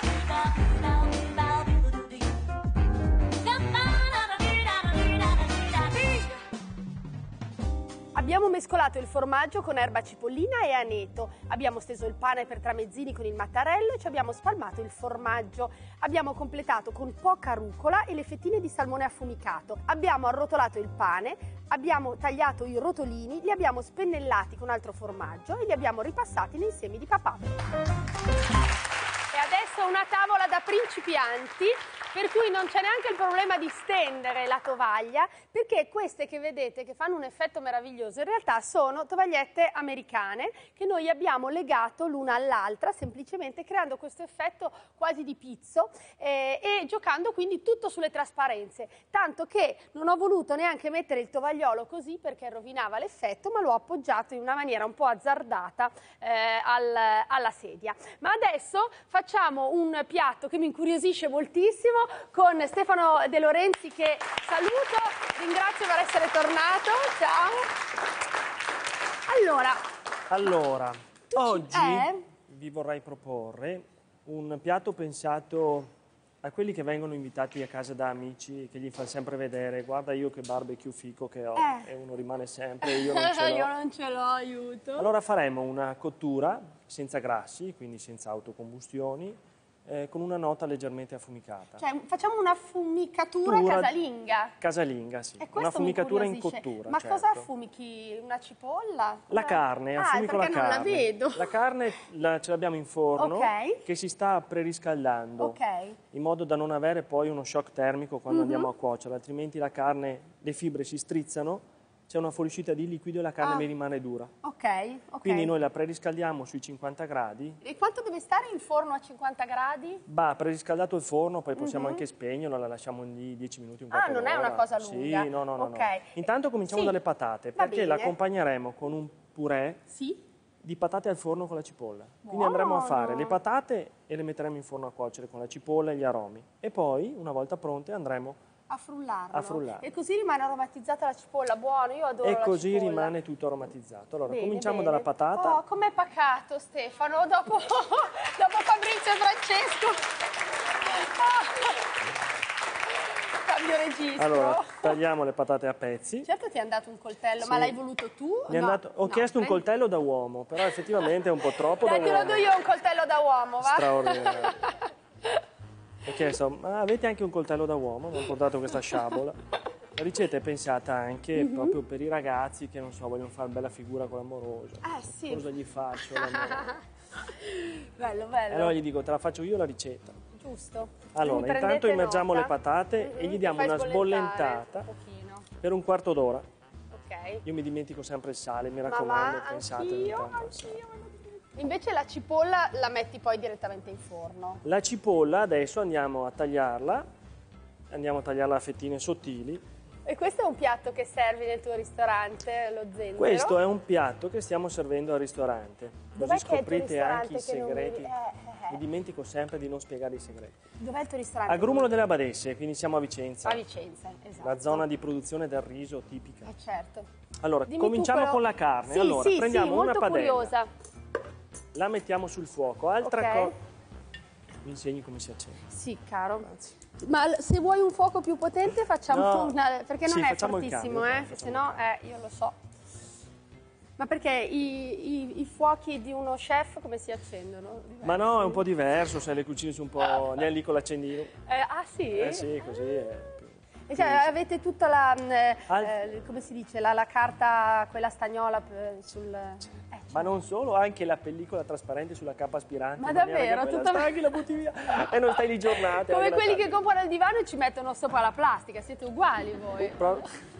A: Abbiamo mescolato il formaggio con erba cipollina e aneto, abbiamo steso il pane per tramezzini con il mattarello e ci abbiamo spalmato il formaggio. Abbiamo completato con poca rucola e le fettine di salmone affumicato. Abbiamo arrotolato il pane, abbiamo tagliato i rotolini, li abbiamo spennellati con altro formaggio e li abbiamo ripassati nei semi di papà. E adesso una tavola da principianti, per cui non c'è neanche il problema di stendere la tovaglia, perché queste che vedete, che fanno un effetto meraviglioso, in realtà sono tovagliette americane che noi abbiamo legato l'una all'altra, semplicemente creando questo effetto quasi di pizzo eh, e giocando quindi tutto sulle trasparenze. Tanto che non ho voluto neanche mettere il tovagliolo così perché rovinava l'effetto, ma l'ho appoggiato in una maniera un po' azzardata eh, al, alla sedia. Ma adesso facciamo un piatto che mi incuriosisce moltissimo con Stefano De Lorenzi, che saluto, ringrazio per essere tornato, ciao. Allora,
G: Allora, oggi
A: eh?
G: vi vorrei proporre un piatto pensato a quelli che vengono invitati a casa da amici, che gli fa sempre vedere, guarda io che barbecue fico che ho,
A: Eh.
G: e uno rimane sempre, io non ce l'ho.
A: io non ce l'ho, aiuto.
G: Allora faremo una cottura senza grassi, quindi senza autocombustioni, eh, con una nota leggermente affumicata.
A: Cioè, facciamo una affumicatura
G: Tura-
A: casalinga.
G: Casalinga, sì.
A: E questo
G: Una affumicatura
A: mi
G: in
A: incuriosisce.
G: cottura.
A: Ma
G: certo.
A: cosa affumichi? Una cipolla?
G: La
A: Una-
G: carne,
A: ah,
G: affumico la
A: perché
G: carne.
A: non la vedo.
G: La carne la- ce l'abbiamo in forno,
A: Ok.
G: che si sta preriscaldando.
A: Ok.
G: In modo da non avere poi uno shock termico quando andiamo a cuocere, altrimenti la carne, le fibre si strizzano c'è una fuoriuscita di liquido e la carne
A: Ah.
G: mi rimane dura.
A: Ok, ok.
G: Quindi noi la preriscaldiamo sui cinquanta gradi.
A: E quanto deve stare in forno a cinquanta gradi?
G: Va preriscaldato il forno, poi possiamo anche spegnerlo, la lasciamo lì dieci minuti, un quarto
A: Ah, non è
G: d'ora.
A: una cosa lunga.
G: Sì, no, no, no.
A: Ok.
G: no. Intanto cominciamo
A: Sì,
G: dalle patate,
A: va
G: perché
A: bene.
G: l'accompagneremo con un purè
A: Sì.
G: di patate al forno con la cipolla. Quindi
A: Buono.
G: andremo a fare le patate e le metteremo in forno a cuocere con la cipolla e gli aromi. E poi, una volta pronte, andremo
A: A frullarlo.
G: A frullarlo.
A: E così rimane aromatizzata la cipolla, buono, io adoro
G: e
A: la
G: così
A: cipolla.
G: rimane tutto aromatizzato. Allora,
A: Bene,
G: cominciamo
A: bene.
G: dalla patata.
A: Oh, com'è pacato Stefano, dopo, dopo Fabrizio e Francesco. Ah. Cambio registro.
G: Allora, tagliamo le patate a pezzi.
A: Certo ti è andato un coltello,
G: Sì.
A: ma l'hai voluto tu?
G: Mi è
A: No,
G: andato- ho
A: no,
G: chiesto un
A: prendi-
G: coltello da uomo, però effettivamente è un po' troppo
A: Dai,
G: da
A: te lo
G: uomo.
A: do io un coltello da uomo, va?
G: Straordinario. Ho chiesto, ma avete anche un coltello da uomo? Mi ho portato questa sciabola. La ricetta è pensata anche
A: Mhm.
G: proprio per i ragazzi che, non so, vogliono fare bella figura con l'amorosa.
A: Eh sì.
G: Cosa gli faccio? l'amorosa?
A: Bello, bello.
G: Allora gli dico, te la faccio io la ricetta.
A: Giusto.
G: Allora,
A: Quindi
G: intanto
A: prendete
G: immergiamo
A: nota.
G: le patate e
A: Mhm,
G: gli diamo
A: fai
G: una
A: sbollentare
G: sbollentata
A: Un pochino.
G: per un quarto d'ora.
A: Ok.
G: Io mi dimentico sempre il sale, mi
A: Mamma,
G: raccomando, pensate ogni
A: anch'io,
G: tanto al sale.
A: anch'io. Invece la cipolla la metti poi direttamente in forno.
G: La cipolla adesso andiamo a tagliarla, andiamo a tagliarla a fettine sottili.
A: E questo è un piatto che servi nel tuo ristorante, lo zenzero?
G: Questo è un piatto che stiamo servendo al ristorante.
A: Dov'è
G: Così
A: che è il tuo
G: scoprite anche i
A: ristorante che non mi-
G: segreti.
A: eh, eh, eh.
G: Mi dimentico sempre di non spiegare i segreti.
A: Dov'è il tuo ristorante?
G: A Grumolo delle Abadesse, quindi siamo a Vicenza,
A: A Vicenza, esatto.
G: la zona di produzione del riso tipica.
A: Eh, certo.
G: Allora,
A: Dimmi
G: cominciamo
A: tu quello-
G: con la carne.
A: Sì,
G: allora,
A: sì,
G: prendiamo
A: sì,
G: una
A: molto
G: padella,
A: curiosa.
G: la mettiamo sul fuoco. Altra
A: Ok.
G: cosa. Mi insegni come si accende.
A: Sì, caro. Ma l- se vuoi un fuoco più potente facciamo
G: No.
A: una... perché non
G: Sì,
A: è
G: facciamo il
A: fortissimo,
G: cambio,
A: eh?
G: facciamo
A: Se no, eh, io lo so. Ma perché i, i- i fuochi di uno chef come si accendono?
G: Ma no, è un po' diverso se le cucine su un po'. Neanche lì con l'accendino.
A: Eh, ah sì?
G: Eh sì, così è più.
A: E cioè, avete tutta la, mm, eh,
G: Al-
A: eh, come si dice, la, la carta, quella stagnola eh, sul... eh,
G: Ma non solo, anche la pellicola trasparente sulla cappa aspirante.
A: Ma
G: in maniera
A: davvero?
G: che quella
A: Tutta-
G: stagni, la butti via e non stai lì giornate.
A: come
G: anche la
A: quelli che
G: tagli.
A: comprano il divano e ci mettono sopra la plastica, siete uguali voi.
G: Pro-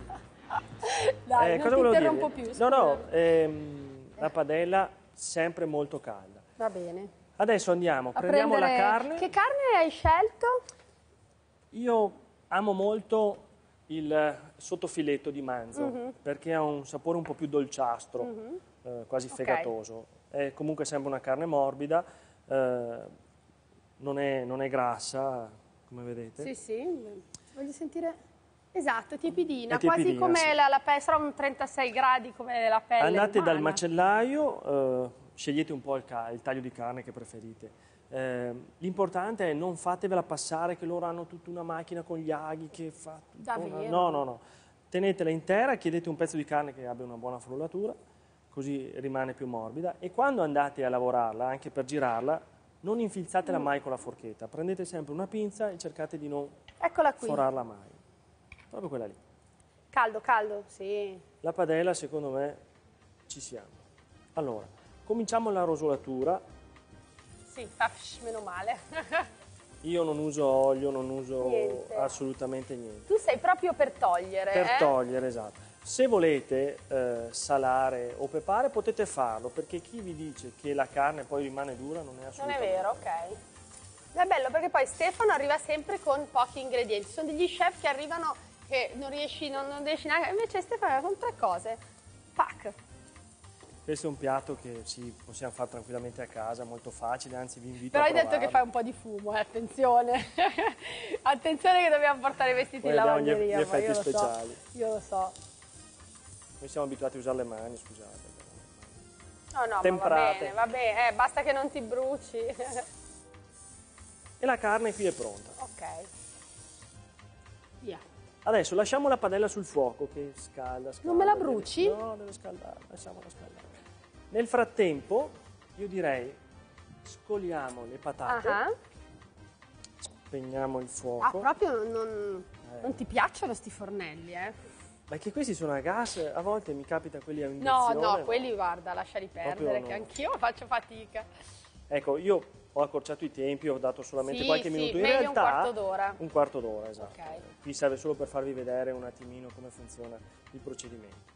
A: Dai,
G: Eh,
A: non
G: cosa
A: ti
G: volevo
A: interrompo
G: dire?
A: più.
G: No, no,
A: scusa.
G: ehm, la padella sempre molto calda.
A: Va bene.
G: Adesso andiamo,
A: A
G: prendiamo
A: prendere-
G: la carne.
A: Che carne hai scelto?
G: Io amo molto il sottofiletto di manzo
A: Mhm.
G: perché ha un sapore un po' più dolciastro, eh, quasi
A: Ok.
G: fegatoso. È comunque sempre una carne morbida, eh, non, è, non è grassa, come vedete.
A: Sì, sì. Voglio sentire... Esatto, tiepidina,
G: È tiepidina,
A: quasi come
G: sì.
A: la, la pelle, sarà un trentasei gradi come la pelle
G: Andate dal
A: umana.
G: macellaio, eh, scegliete un po' il, ca- il taglio di carne che preferite. Eh, l'importante è non fatevela passare che loro hanno tutta una macchina con gli aghi che fa tutto una-
A: Davvero?
G: No, no, no. Tenetela intera, chiedete un pezzo di carne che abbia una buona frullatura, così rimane più morbida. E quando andate a lavorarla, anche per girarla, non infilzatela
A: Mm.
G: mai con la forchetta. Prendete sempre una pinza e cercate di non
A: Eccola qui.
G: forarla mai. Proprio quella lì.
A: Caldo, caldo, sì.
G: La padella, secondo me, ci siamo. Allora, cominciamo la rosolatura.
A: Sì, fa psh, meno male.
G: Io non uso olio, non uso
A: Niente.
G: assolutamente niente.
A: Tu sei proprio per togliere,
G: Per
A: eh?
G: togliere, esatto. Se volete eh, salare o pepare potete farlo, perché chi vi dice che la carne poi rimane dura non è
A: Non è
G: assolutamente
A: vero, ok. È bello perché poi Stefano arriva sempre con pochi ingredienti. Ci sono degli chef che arrivano che non riesci, non, non riesci neanche. Invece Stefano arriva con tre cose. Pac.
G: Questo è un piatto che sì, possiamo fare tranquillamente a casa, molto facile, anzi vi invito
A: Però
G: a
A: hai detto
G: provarlo.
A: che fai un po' di fumo, eh, attenzione. Attenzione che dobbiamo portare i vestiti
G: Poi
A: in
G: abbiamo gli-
A: lavanderia.
G: gli
A: poi io
G: effetti
A: lo so.
G: speciali.
A: Io lo so.
G: Noi siamo abituati a usare le mani, scusate.
A: No, no,
G: Temprate.
A: ma va bene, va bene. Eh, basta che non ti bruci.
G: E la carne qui è pronta.
A: Ok. Via.
G: Adesso lasciamo la padella sul fuoco che scalda, scalda.
A: Non me la
G: deve-
A: bruci?
G: No, deve scaldare, lasciamola scaldare. Nel frattempo, io direi, scoliamo le patate,
A: Ah,
G: spegniamo il
A: ah,
G: fuoco.
A: proprio non,
G: Eh.
A: non ti piacciono sti fornelli, eh?
G: Ma che questi sono a gas, a volte mi capita quelli a
A: No,
G: induzione.
A: no,
G: ma-
A: quelli guarda, lasciali perdere,
G: Proprio
A: che
G: no.
A: anch'io faccio fatica.
G: Ecco, io ho accorciato i tempi, ho dato solamente
A: Sì,
G: qualche
A: sì,
G: minuto. In
A: meglio un
G: realtà
A: quarto d'ora.
G: un quarto d'ora, esatto.
A: Ok.
G: Qui serve solo per farvi vedere un attimino come funziona il procedimento.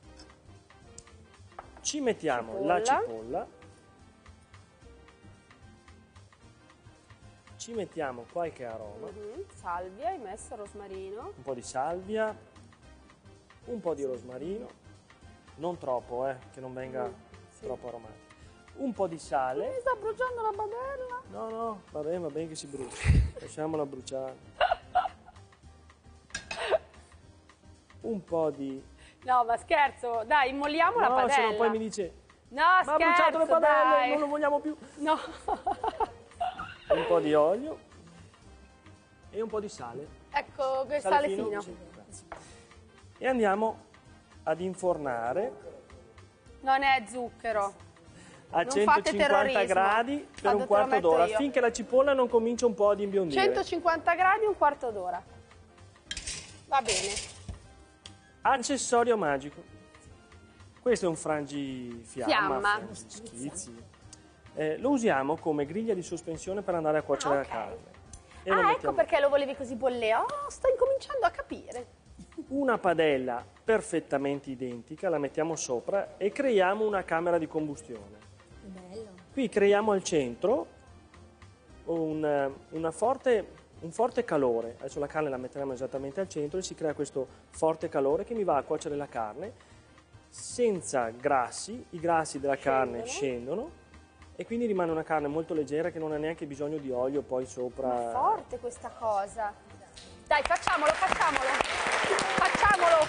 G: Ci mettiamo
A: Cipolla.
G: la cipolla, ci mettiamo qualche aroma,
A: Mhm. Salvia, hai messo rosmarino.
G: un po' di salvia, un po' di rosmarino, non troppo, eh, che non venga
A: Mm, sì.
G: troppo aromatico. Un po' di sale.
A: Mi sta bruciando la padella.
G: No, no, va bene, va bene che si brucia. Lasciamola bruciare. Un po' di...
A: No, ma scherzo, dai, immoliamo la
G: No,
A: padella.
G: se no poi mi dice...
A: No,
G: Ma ha
A: scherzo,
G: bruciato le padelle,
A: dai.
G: non lo vogliamo più.
A: No.
G: Un po' di olio e un po' di sale.
A: Ecco, che sale fino.
G: Sì, grazie. E andiamo ad infornare
A: Non è zucchero.
G: a
A: Non fate
G: centocinquanta
A: terrorismo.
G: gradi per
A: Quando
G: un
A: te lo
G: quarto
A: metto
G: d'ora,
A: io.
G: affinché la cipolla non comincia un po' ad imbiondire.
A: centocinquanta gradi, un quarto d'ora. Va bene.
G: Accessorio magico. Questo è un frangifiamma,
A: Fiamma.
G: frangischizzi. Eh, lo usiamo come griglia di sospensione per andare a cuocere
A: Ah, ok.
G: la carne. E lo
A: Ah, ecco
G: mettiamo-
A: perché lo volevi così bolleo. Oh, sto incominciando a capire.
G: Una padella perfettamente identica, la mettiamo sopra e creiamo una camera di combustione.
C: Bello.
G: Qui creiamo al centro un, una forte, un forte calore. Adesso la carne la metteremo esattamente al centro e si crea questo forte calore che mi va a cuocere la carne senza grassi. I grassi della carne scendono e quindi rimane una carne molto leggera che non ha neanche bisogno di olio poi sopra.
A: Forte questa cosa. Dai, facciamolo, facciamolo. Facciamolo.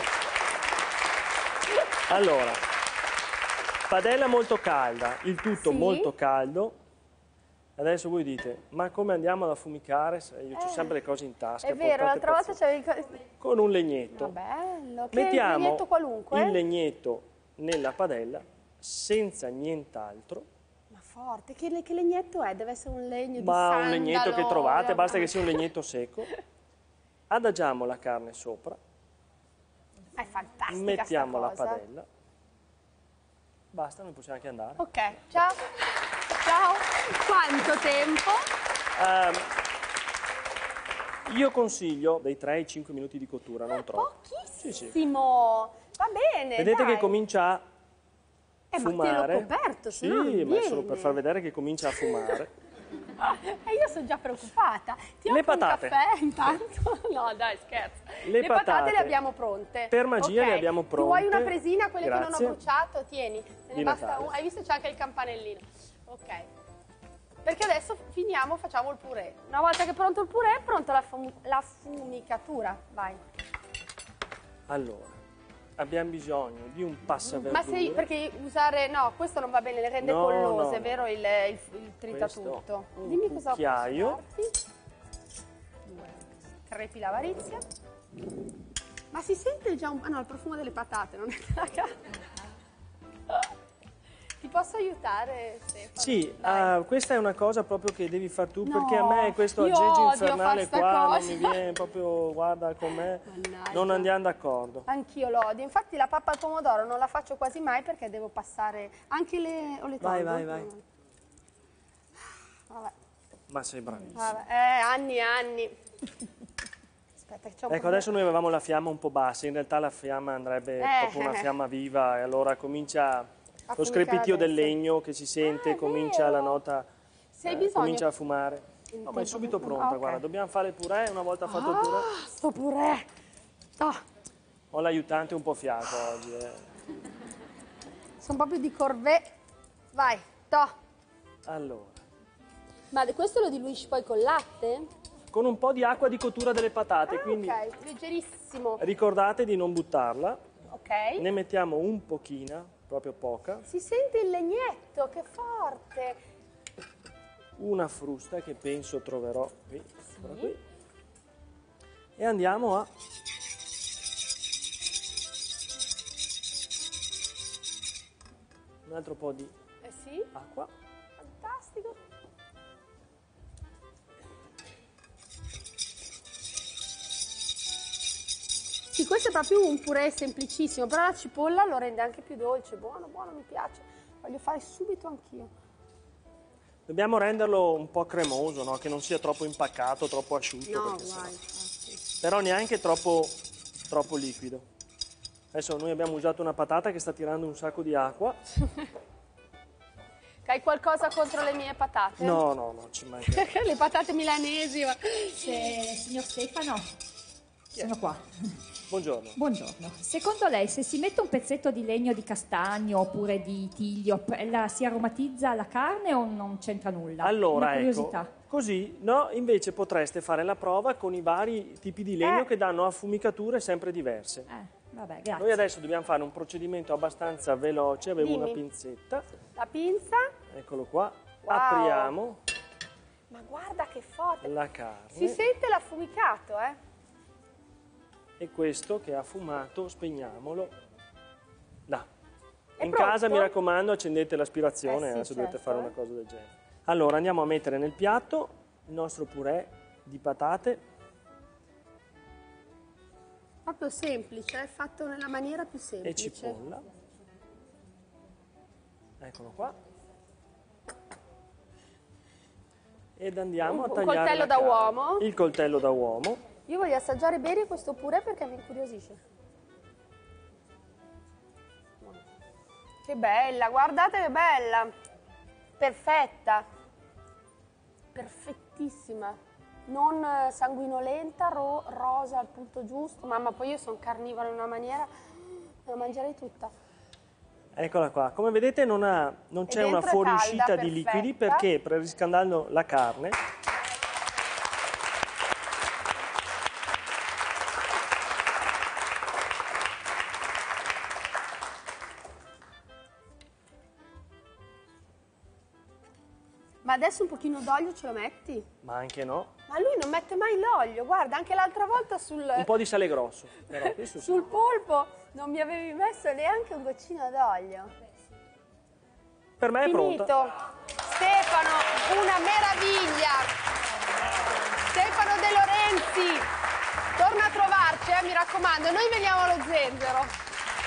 G: Allora, padella molto calda, il tutto
A: Sì.
G: molto caldo. Adesso voi dite, ma come andiamo ad affumicare? Se Io ho sempre le cose in tasca.
A: È vero,
G: portate
A: l'altra volta
G: pazienza.
A: c'avevi... il-
G: Con un legnetto.
A: Ma bello. Che
G: Mettiamo
A: legnetto qualunque?
G: il legnetto nella padella senza nient'altro,
A: Ma forte. Che, le- che legnetto è? Deve essere un legno di
G: ma
A: sandalo.
G: un legnetto che trovate, basta che
A: sia...
G: sia un legnetto secco. Adagiamo la carne sopra,
A: È fantastica
G: mettiamo
A: sta
G: la
A: cosa.
G: padella. Basta, noi possiamo anche andare.
A: Ok, ciao. Ciao. Quanto tempo?
G: Ehm, io consiglio dei tre ai cinque minuti di cottura, non troppo. Sì, sì.
A: Pochissimo. Va bene,
G: Vedete
A: dai.
G: che comincia a
A: Eh, ma te
G: fumare.
A: l'ho coperto,
G: Sì,
A: se no non
G: ma è solo
A: viene.
G: per far vedere che comincia a fumare.
A: E io sono già preoccupata. Ti
G: Le
A: offro
G: patate.
A: un caffè intanto? No, dai, scherzo.
G: Le
A: patate
G: patate.
A: le abbiamo pronte.
G: Per magia
A: Ok.
G: le abbiamo
A: Ti vuoi
G: pronte.
A: una presina, quelle che non
G: Grazie.
A: ho bruciato? Tieni. Se ne
G: Di
A: basta
G: Natale.
A: un- Hai visto c'è anche il campanellino. Ok. Perché adesso finiamo, facciamo il purè. Una volta che è pronto il purè, è pronta la, fum- la fumicatura. Vai.
G: Allora, abbiamo bisogno di un
A: Ma
G: passaverdure.
A: se, perché usare... No, questo non va bene, le rende
G: No,
A: colose,
G: no.
A: vero? Il, il, il tritatutto.
G: Questo, un
A: Dimmi cosa
G: cucchiaio.
A: posso darti. Due crepi l'avarizia. Ma si sente già un... Ah no, il profumo delle patate, non è la carne. Ti posso aiutare, Stefano?
G: Sì,
A: Dai.
G: ah, questa è una cosa proprio che devi far tu,
A: No,
G: perché a me questo
A: io
G: aggeggio
A: odio
G: infernale
A: far sta
G: qua non
A: cosa.
G: mi viene proprio, guarda con me,
A: Mannaggia.
G: non andiamo d'accordo.
A: Anch'io lo odio. Infatti la pappa al pomodoro non la faccio quasi mai perché devo passare anche le... O le
G: Vai,
A: tolgo?
G: vai, vai.
A: Vabbè.
G: Ma sei bravissimo.
A: Vabbè, eh, anni e anni. Aspetta, che c'è un
G: Ecco,
A: po'
G: adesso noi avevamo la fiamma un po' bassa, in realtà la fiamma andrebbe
A: Eh.
G: proprio una fiamma viva e allora comincia
A: A
G: lo
A: fumicare
G: screpitio del
A: adesso.
G: legno che si sente,
A: Ah, è
G: comincia
A: vero.
G: la nota,
A: Se hai
G: eh,
A: bisogno-
G: comincia a fumare.
A: Il
G: No, ma è
A: tempo
G: subito
A: che-
G: pronta,
A: ah, ok.
G: guarda, dobbiamo fare il purè, una volta fatto il purè.
A: Ah, sto purè. No,
G: Ho l'aiutante un po' fiaco oggi. eh.
A: sono proprio di corvée. Vai, to.
G: Allora,
A: Ma questo lo diluisci poi col latte?
G: con un po' di acqua di cottura delle patate,
A: Ah,
G: quindi
A: ok, leggerissimo.
G: ricordate di non buttarla.
A: Ok.
G: Ne mettiamo un pochina, proprio poca,
A: Si sente il legnetto, che forte.
G: una frusta che penso troverò qui, eccola qui. E andiamo a un altro po' di
A: Eh sì,
G: acqua.
A: fantastico. Sì, questo è proprio un purè semplicissimo, però la cipolla lo rende anche più dolce. Buono, buono, mi piace. Voglio fare subito anch'io.
G: Dobbiamo renderlo un po' cremoso, no? Che non sia troppo impaccato, troppo asciutto.
A: No,
G: perché
A: guai.
G: sennò- Però neanche troppo, troppo liquido. Adesso noi abbiamo usato una patata che sta tirando un sacco di acqua.
A: Hai qualcosa contro le mie patate?
G: No, no, no, ci manca.
A: Le patate milanesi. ma-
C: Se- signor Stefano, sono qua.
G: Buongiorno.
C: Buongiorno. Secondo lei, se si mette un pezzetto di legno di castagno oppure di tiglio, la, si aromatizza la carne o non c'entra nulla?
G: Allora,
C: Una
G: ecco,
C: curiosità.
G: così, no, invece potreste fare la prova con i vari tipi di legno
A: Eh.
G: che danno affumicature sempre diverse.
C: Eh, vabbè, grazie.
G: Noi adesso dobbiamo fare un procedimento abbastanza veloce, avevo
A: Dimmi.
G: una pinzetta,
A: La pinza.
G: eccolo qua,
A: Wow.
G: apriamo
A: Ma guarda che forte.
G: la carne
A: Si sente l'affumicato, eh?
G: e questo che è affumato spegniamolo. No.
A: È
G: In
A: pronto?
G: casa mi raccomando accendete l'aspirazione,
A: Eh sì,
G: adesso dovete
A: certo,
G: fare
A: eh.
G: una cosa del genere. Allora andiamo a mettere nel piatto il nostro purè di patate.
A: Proprio semplice, è fatto nella maniera più
G: E
A: semplice.
G: cipolla. Eccolo qua. Ed andiamo
A: Un-
G: a
A: un
G: tagliare
A: coltello
G: la
A: da
G: carne.
A: uomo.
G: Il coltello da uomo.
A: Io voglio assaggiare bene questo purè perché mi incuriosisce. Che bella, guardate che bella. Perfetta. Perfettissima. Non eh, sanguinolenta, ro- rosa al punto giusto. Mamma, poi io sono carnivora in una maniera, la mangerei tutta.
G: Eccola qua. Come vedete non, ha- non
A: E
G: c'è una
A: dentro è
G: fuoriuscita
A: calda,
G: di liquidi
A: perfetta.
G: perché preriscaldando la carne
A: Ma adesso un pochino d'olio ce lo metti?
G: ma anche no.
A: Ma lui non mette mai l'olio, guarda, anche l'altra volta sul...
G: Un po' di sale grosso. Però questo sì.
A: Sul polpo non mi avevi messo neanche un goccino d'olio.
G: Per me è
A: Finito.
G: pronta.
A: Stefano, una meraviglia. Stefano De Lorenzi, torna a trovarci, eh, mi raccomando. Noi veniamo allo Zenzero.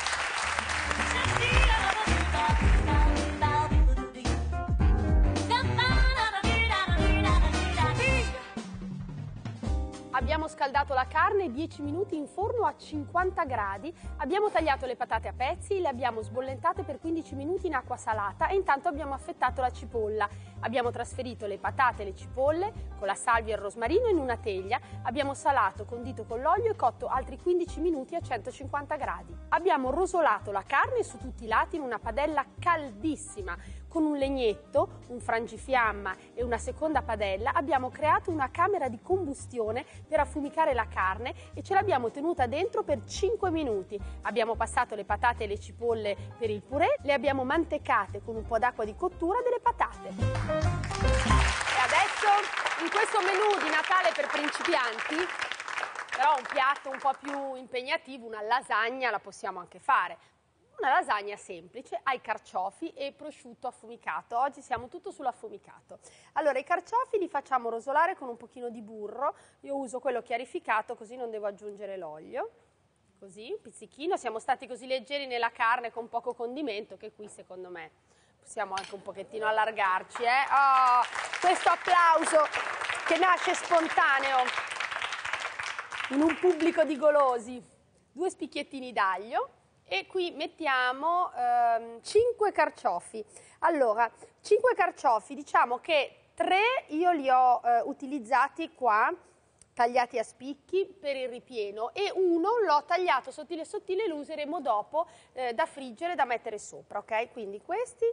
A: Abbiamo scaldato la carne dieci minuti in forno a cinquanta gradi, abbiamo tagliato le patate a pezzi, le abbiamo sbollentate per quindici minuti in acqua salata e intanto abbiamo affettato la cipolla. Abbiamo trasferito le patate e le cipolle con la salvia e il rosmarino in una teglia, abbiamo salato, condito con l'olio e cotto altri quindici minuti a centocinquanta gradi. Abbiamo rosolato la carne su tutti i lati in una padella caldissima. Con un legnetto, un frangifiamma e una seconda padella abbiamo creato una camera di combustione per affumicare la carne e ce l'abbiamo tenuta dentro per cinque minuti. Abbiamo passato le patate e le cipolle per il purè, le abbiamo mantecate con un po' d'acqua di cottura delle patate. E adesso, in questo menù di Natale per principianti, però un piatto un po' più impegnativo, una lasagna la possiamo anche fare. Una lasagna semplice, ai carciofi e prosciutto affumicato. Oggi siamo tutto sull'affumicato. Allora, i carciofi li facciamo rosolare con un pochino di burro. Io uso quello chiarificato, così non devo aggiungere l'olio. Così, un pizzichino. Siamo stati così leggeri nella carne con poco condimento che qui, secondo me, possiamo anche un pochettino allargarci. Eh? Oh, questo applauso che nasce spontaneo in un pubblico di golosi. Due spicchiettini d'aglio. E qui mettiamo ehm, cinque carciofi. Allora, cinque carciofi, diciamo che tre io li ho eh, utilizzati qua, tagliati a spicchi per il ripieno, e uno l'ho tagliato sottile sottile e lo useremo dopo eh, da friggere, da mettere sopra, ok? Quindi questi,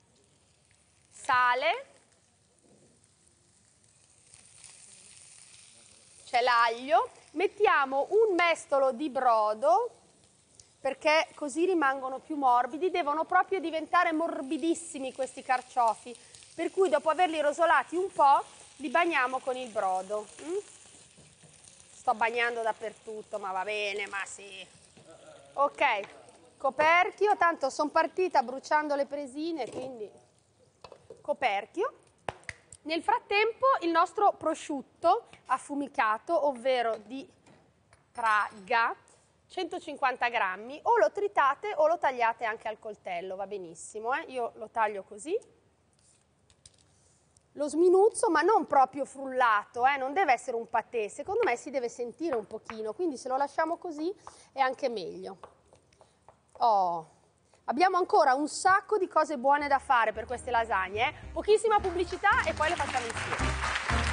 A: sale, c'è l'aglio, mettiamo un mestolo di brodo, perché così rimangono più morbidi, devono proprio diventare morbidissimi questi carciofi, per cui dopo averli rosolati un po' li bagniamo con il brodo. Mm? Sto bagnando dappertutto, ma va bene, ma sì. Ok, coperchio, tanto sono partita bruciando le presine, quindi coperchio. Nel frattempo il nostro prosciutto affumicato, ovvero di Praga, centocinquanta grammi, o lo tritate o lo tagliate anche al coltello, va benissimo. Eh? Io lo taglio così. lo sminuzzo, ma non proprio frullato, eh? Non deve essere un patè, secondo me si deve sentire un pochino, quindi se lo lasciamo così è anche meglio. Oh, abbiamo ancora un sacco di cose buone da fare per queste lasagne, eh? Pochissima pubblicità e poi le facciamo insieme.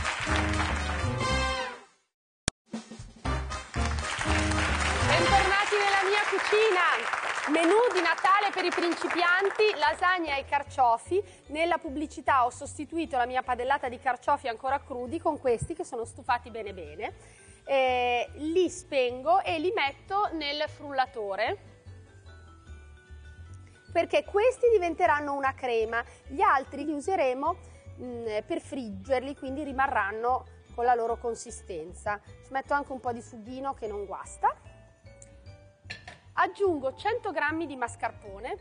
A: Bentornati nella mia cucina! Menù di Natale per i principianti, lasagne ai carciofi. Nella pubblicità ho sostituito la mia padellata di carciofi ancora crudi con questi che sono stufati bene bene. Eh, li spengo e li metto nel frullatore, perché questi diventeranno una crema. Gli altri li useremo mh, per friggerli, quindi rimarranno con la loro consistenza. Ci metto anche un po' di sughino che non guasta. Aggiungo cento grammi di mascarpone.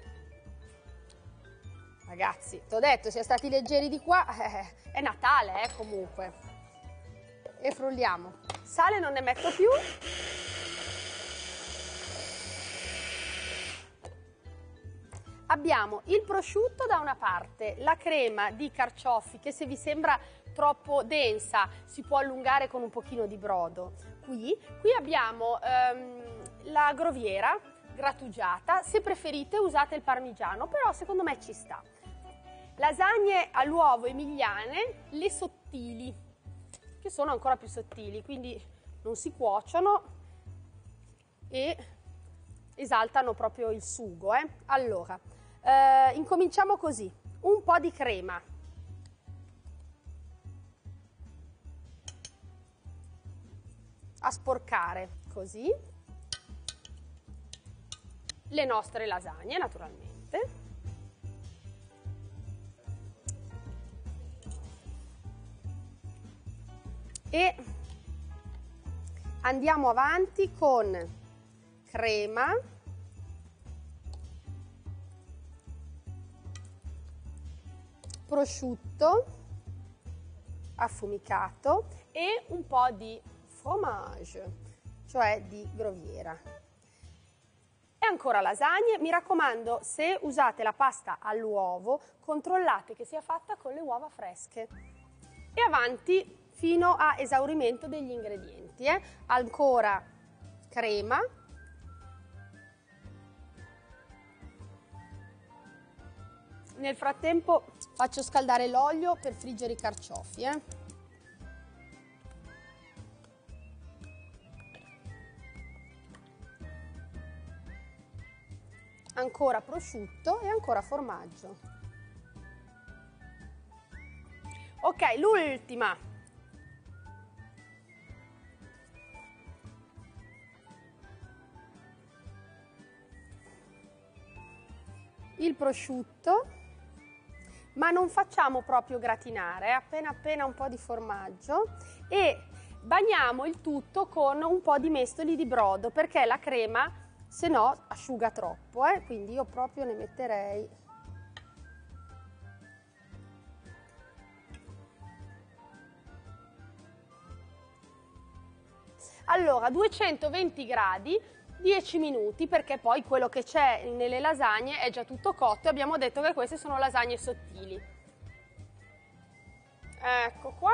A: Ragazzi, ti ho detto, siete stati leggeri di qua, eh, è Natale, eh, comunque. E frulliamo. Sale non ne metto più. Abbiamo il prosciutto da una parte, la crema di carciofi che se vi sembra troppo densa si può allungare con un pochino di brodo. Qui, qui abbiamo ehm, la groviera grattugiata, se preferite usate il parmigiano, però secondo me ci sta. Lasagne all'uovo emiliane, le sottili, che sono ancora più sottili, quindi non si cuociono e esaltano proprio il sugo. Eh? Allora, eh, incominciamo così, un po' di crema. A sporcare, così. Le nostre lasagne, naturalmente. E andiamo avanti con crema, prosciutto affumicato e un po' di fromage, cioè di groviera. E ancora lasagne, mi raccomando, se usate la pasta all'uovo, controllate che sia fatta con le uova fresche. E avanti fino a esaurimento degli ingredienti. Eh? Ancora crema. Nel frattempo faccio scaldare l'olio per friggere i carciofi. Eh? Ancora prosciutto e ancora formaggio. Ok, l'ultima. Il prosciutto, ma non facciamo proprio gratinare, appena appena un po' di formaggio e bagniamo il tutto con un po' di mestoli di brodo perché la crema se no asciuga troppo, eh? Quindi io proprio ne metterei allora duecentoventi gradi, dieci minuti, perché poi quello che c'è nelle lasagne è già tutto cotto e abbiamo detto che queste sono lasagne sottili. Ecco qua.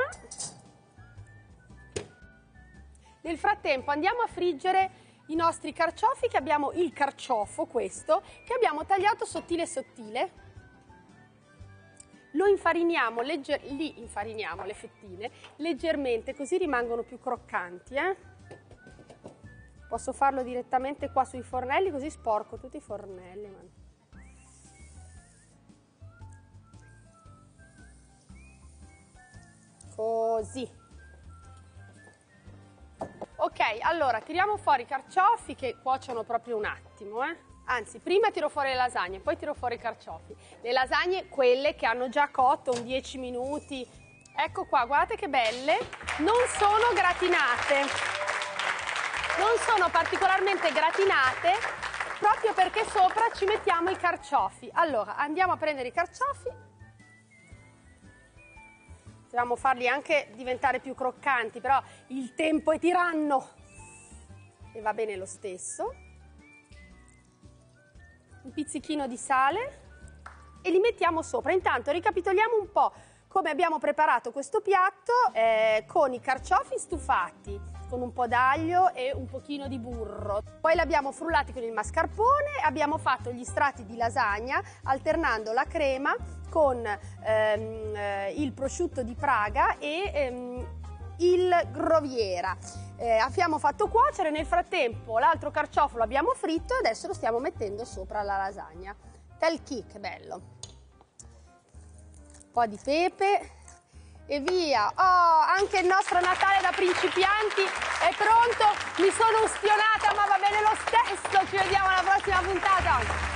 A: Nel frattempo andiamo a friggere i nostri carciofi, che abbiamo il carciofo, questo, che abbiamo tagliato sottile sottile. Lo infariniamo, legger- li infariniamo le fettine leggermente, così rimangono più croccanti. Eh? Posso farlo direttamente qua sui fornelli, così sporco tutti i fornelli. Man. Così. Ok, allora tiriamo fuori i carciofi che cuociono proprio un attimo, eh? Anzi, prima tiro fuori le lasagne, poi tiro fuori i carciofi. Le lasagne, quelle che hanno già cotto un dieci minuti, ecco qua, guardate che belle, non sono gratinate, non sono particolarmente gratinate, proprio perché sopra ci mettiamo i carciofi. Allora, andiamo a prendere i carciofi. Dobbiamo farli anche diventare più croccanti, però il tempo è tiranno e va bene lo stesso. Un pizzichino di sale e li mettiamo sopra. Intanto ricapitoliamo un po' come abbiamo preparato questo piatto eh, con i carciofi stufati, con un po' d'aglio e un pochino di burro. Poi li abbiamo frullati con il mascarpone, abbiamo fatto gli strati di lasagna alternando la crema con ehm, eh, il prosciutto di Praga e ehm, il groviera. Eh, abbiamo fatto cuocere, nel frattempo l'altro carciofo lo abbiamo fritto e adesso lo stiamo mettendo sopra la lasagna. Tel kick, bello. Un po' di pepe e via. Oh, anche il nostro Natale da principianti è pronto. Mi sono ustionata, ma va bene lo stesso. Ci vediamo alla prossima puntata.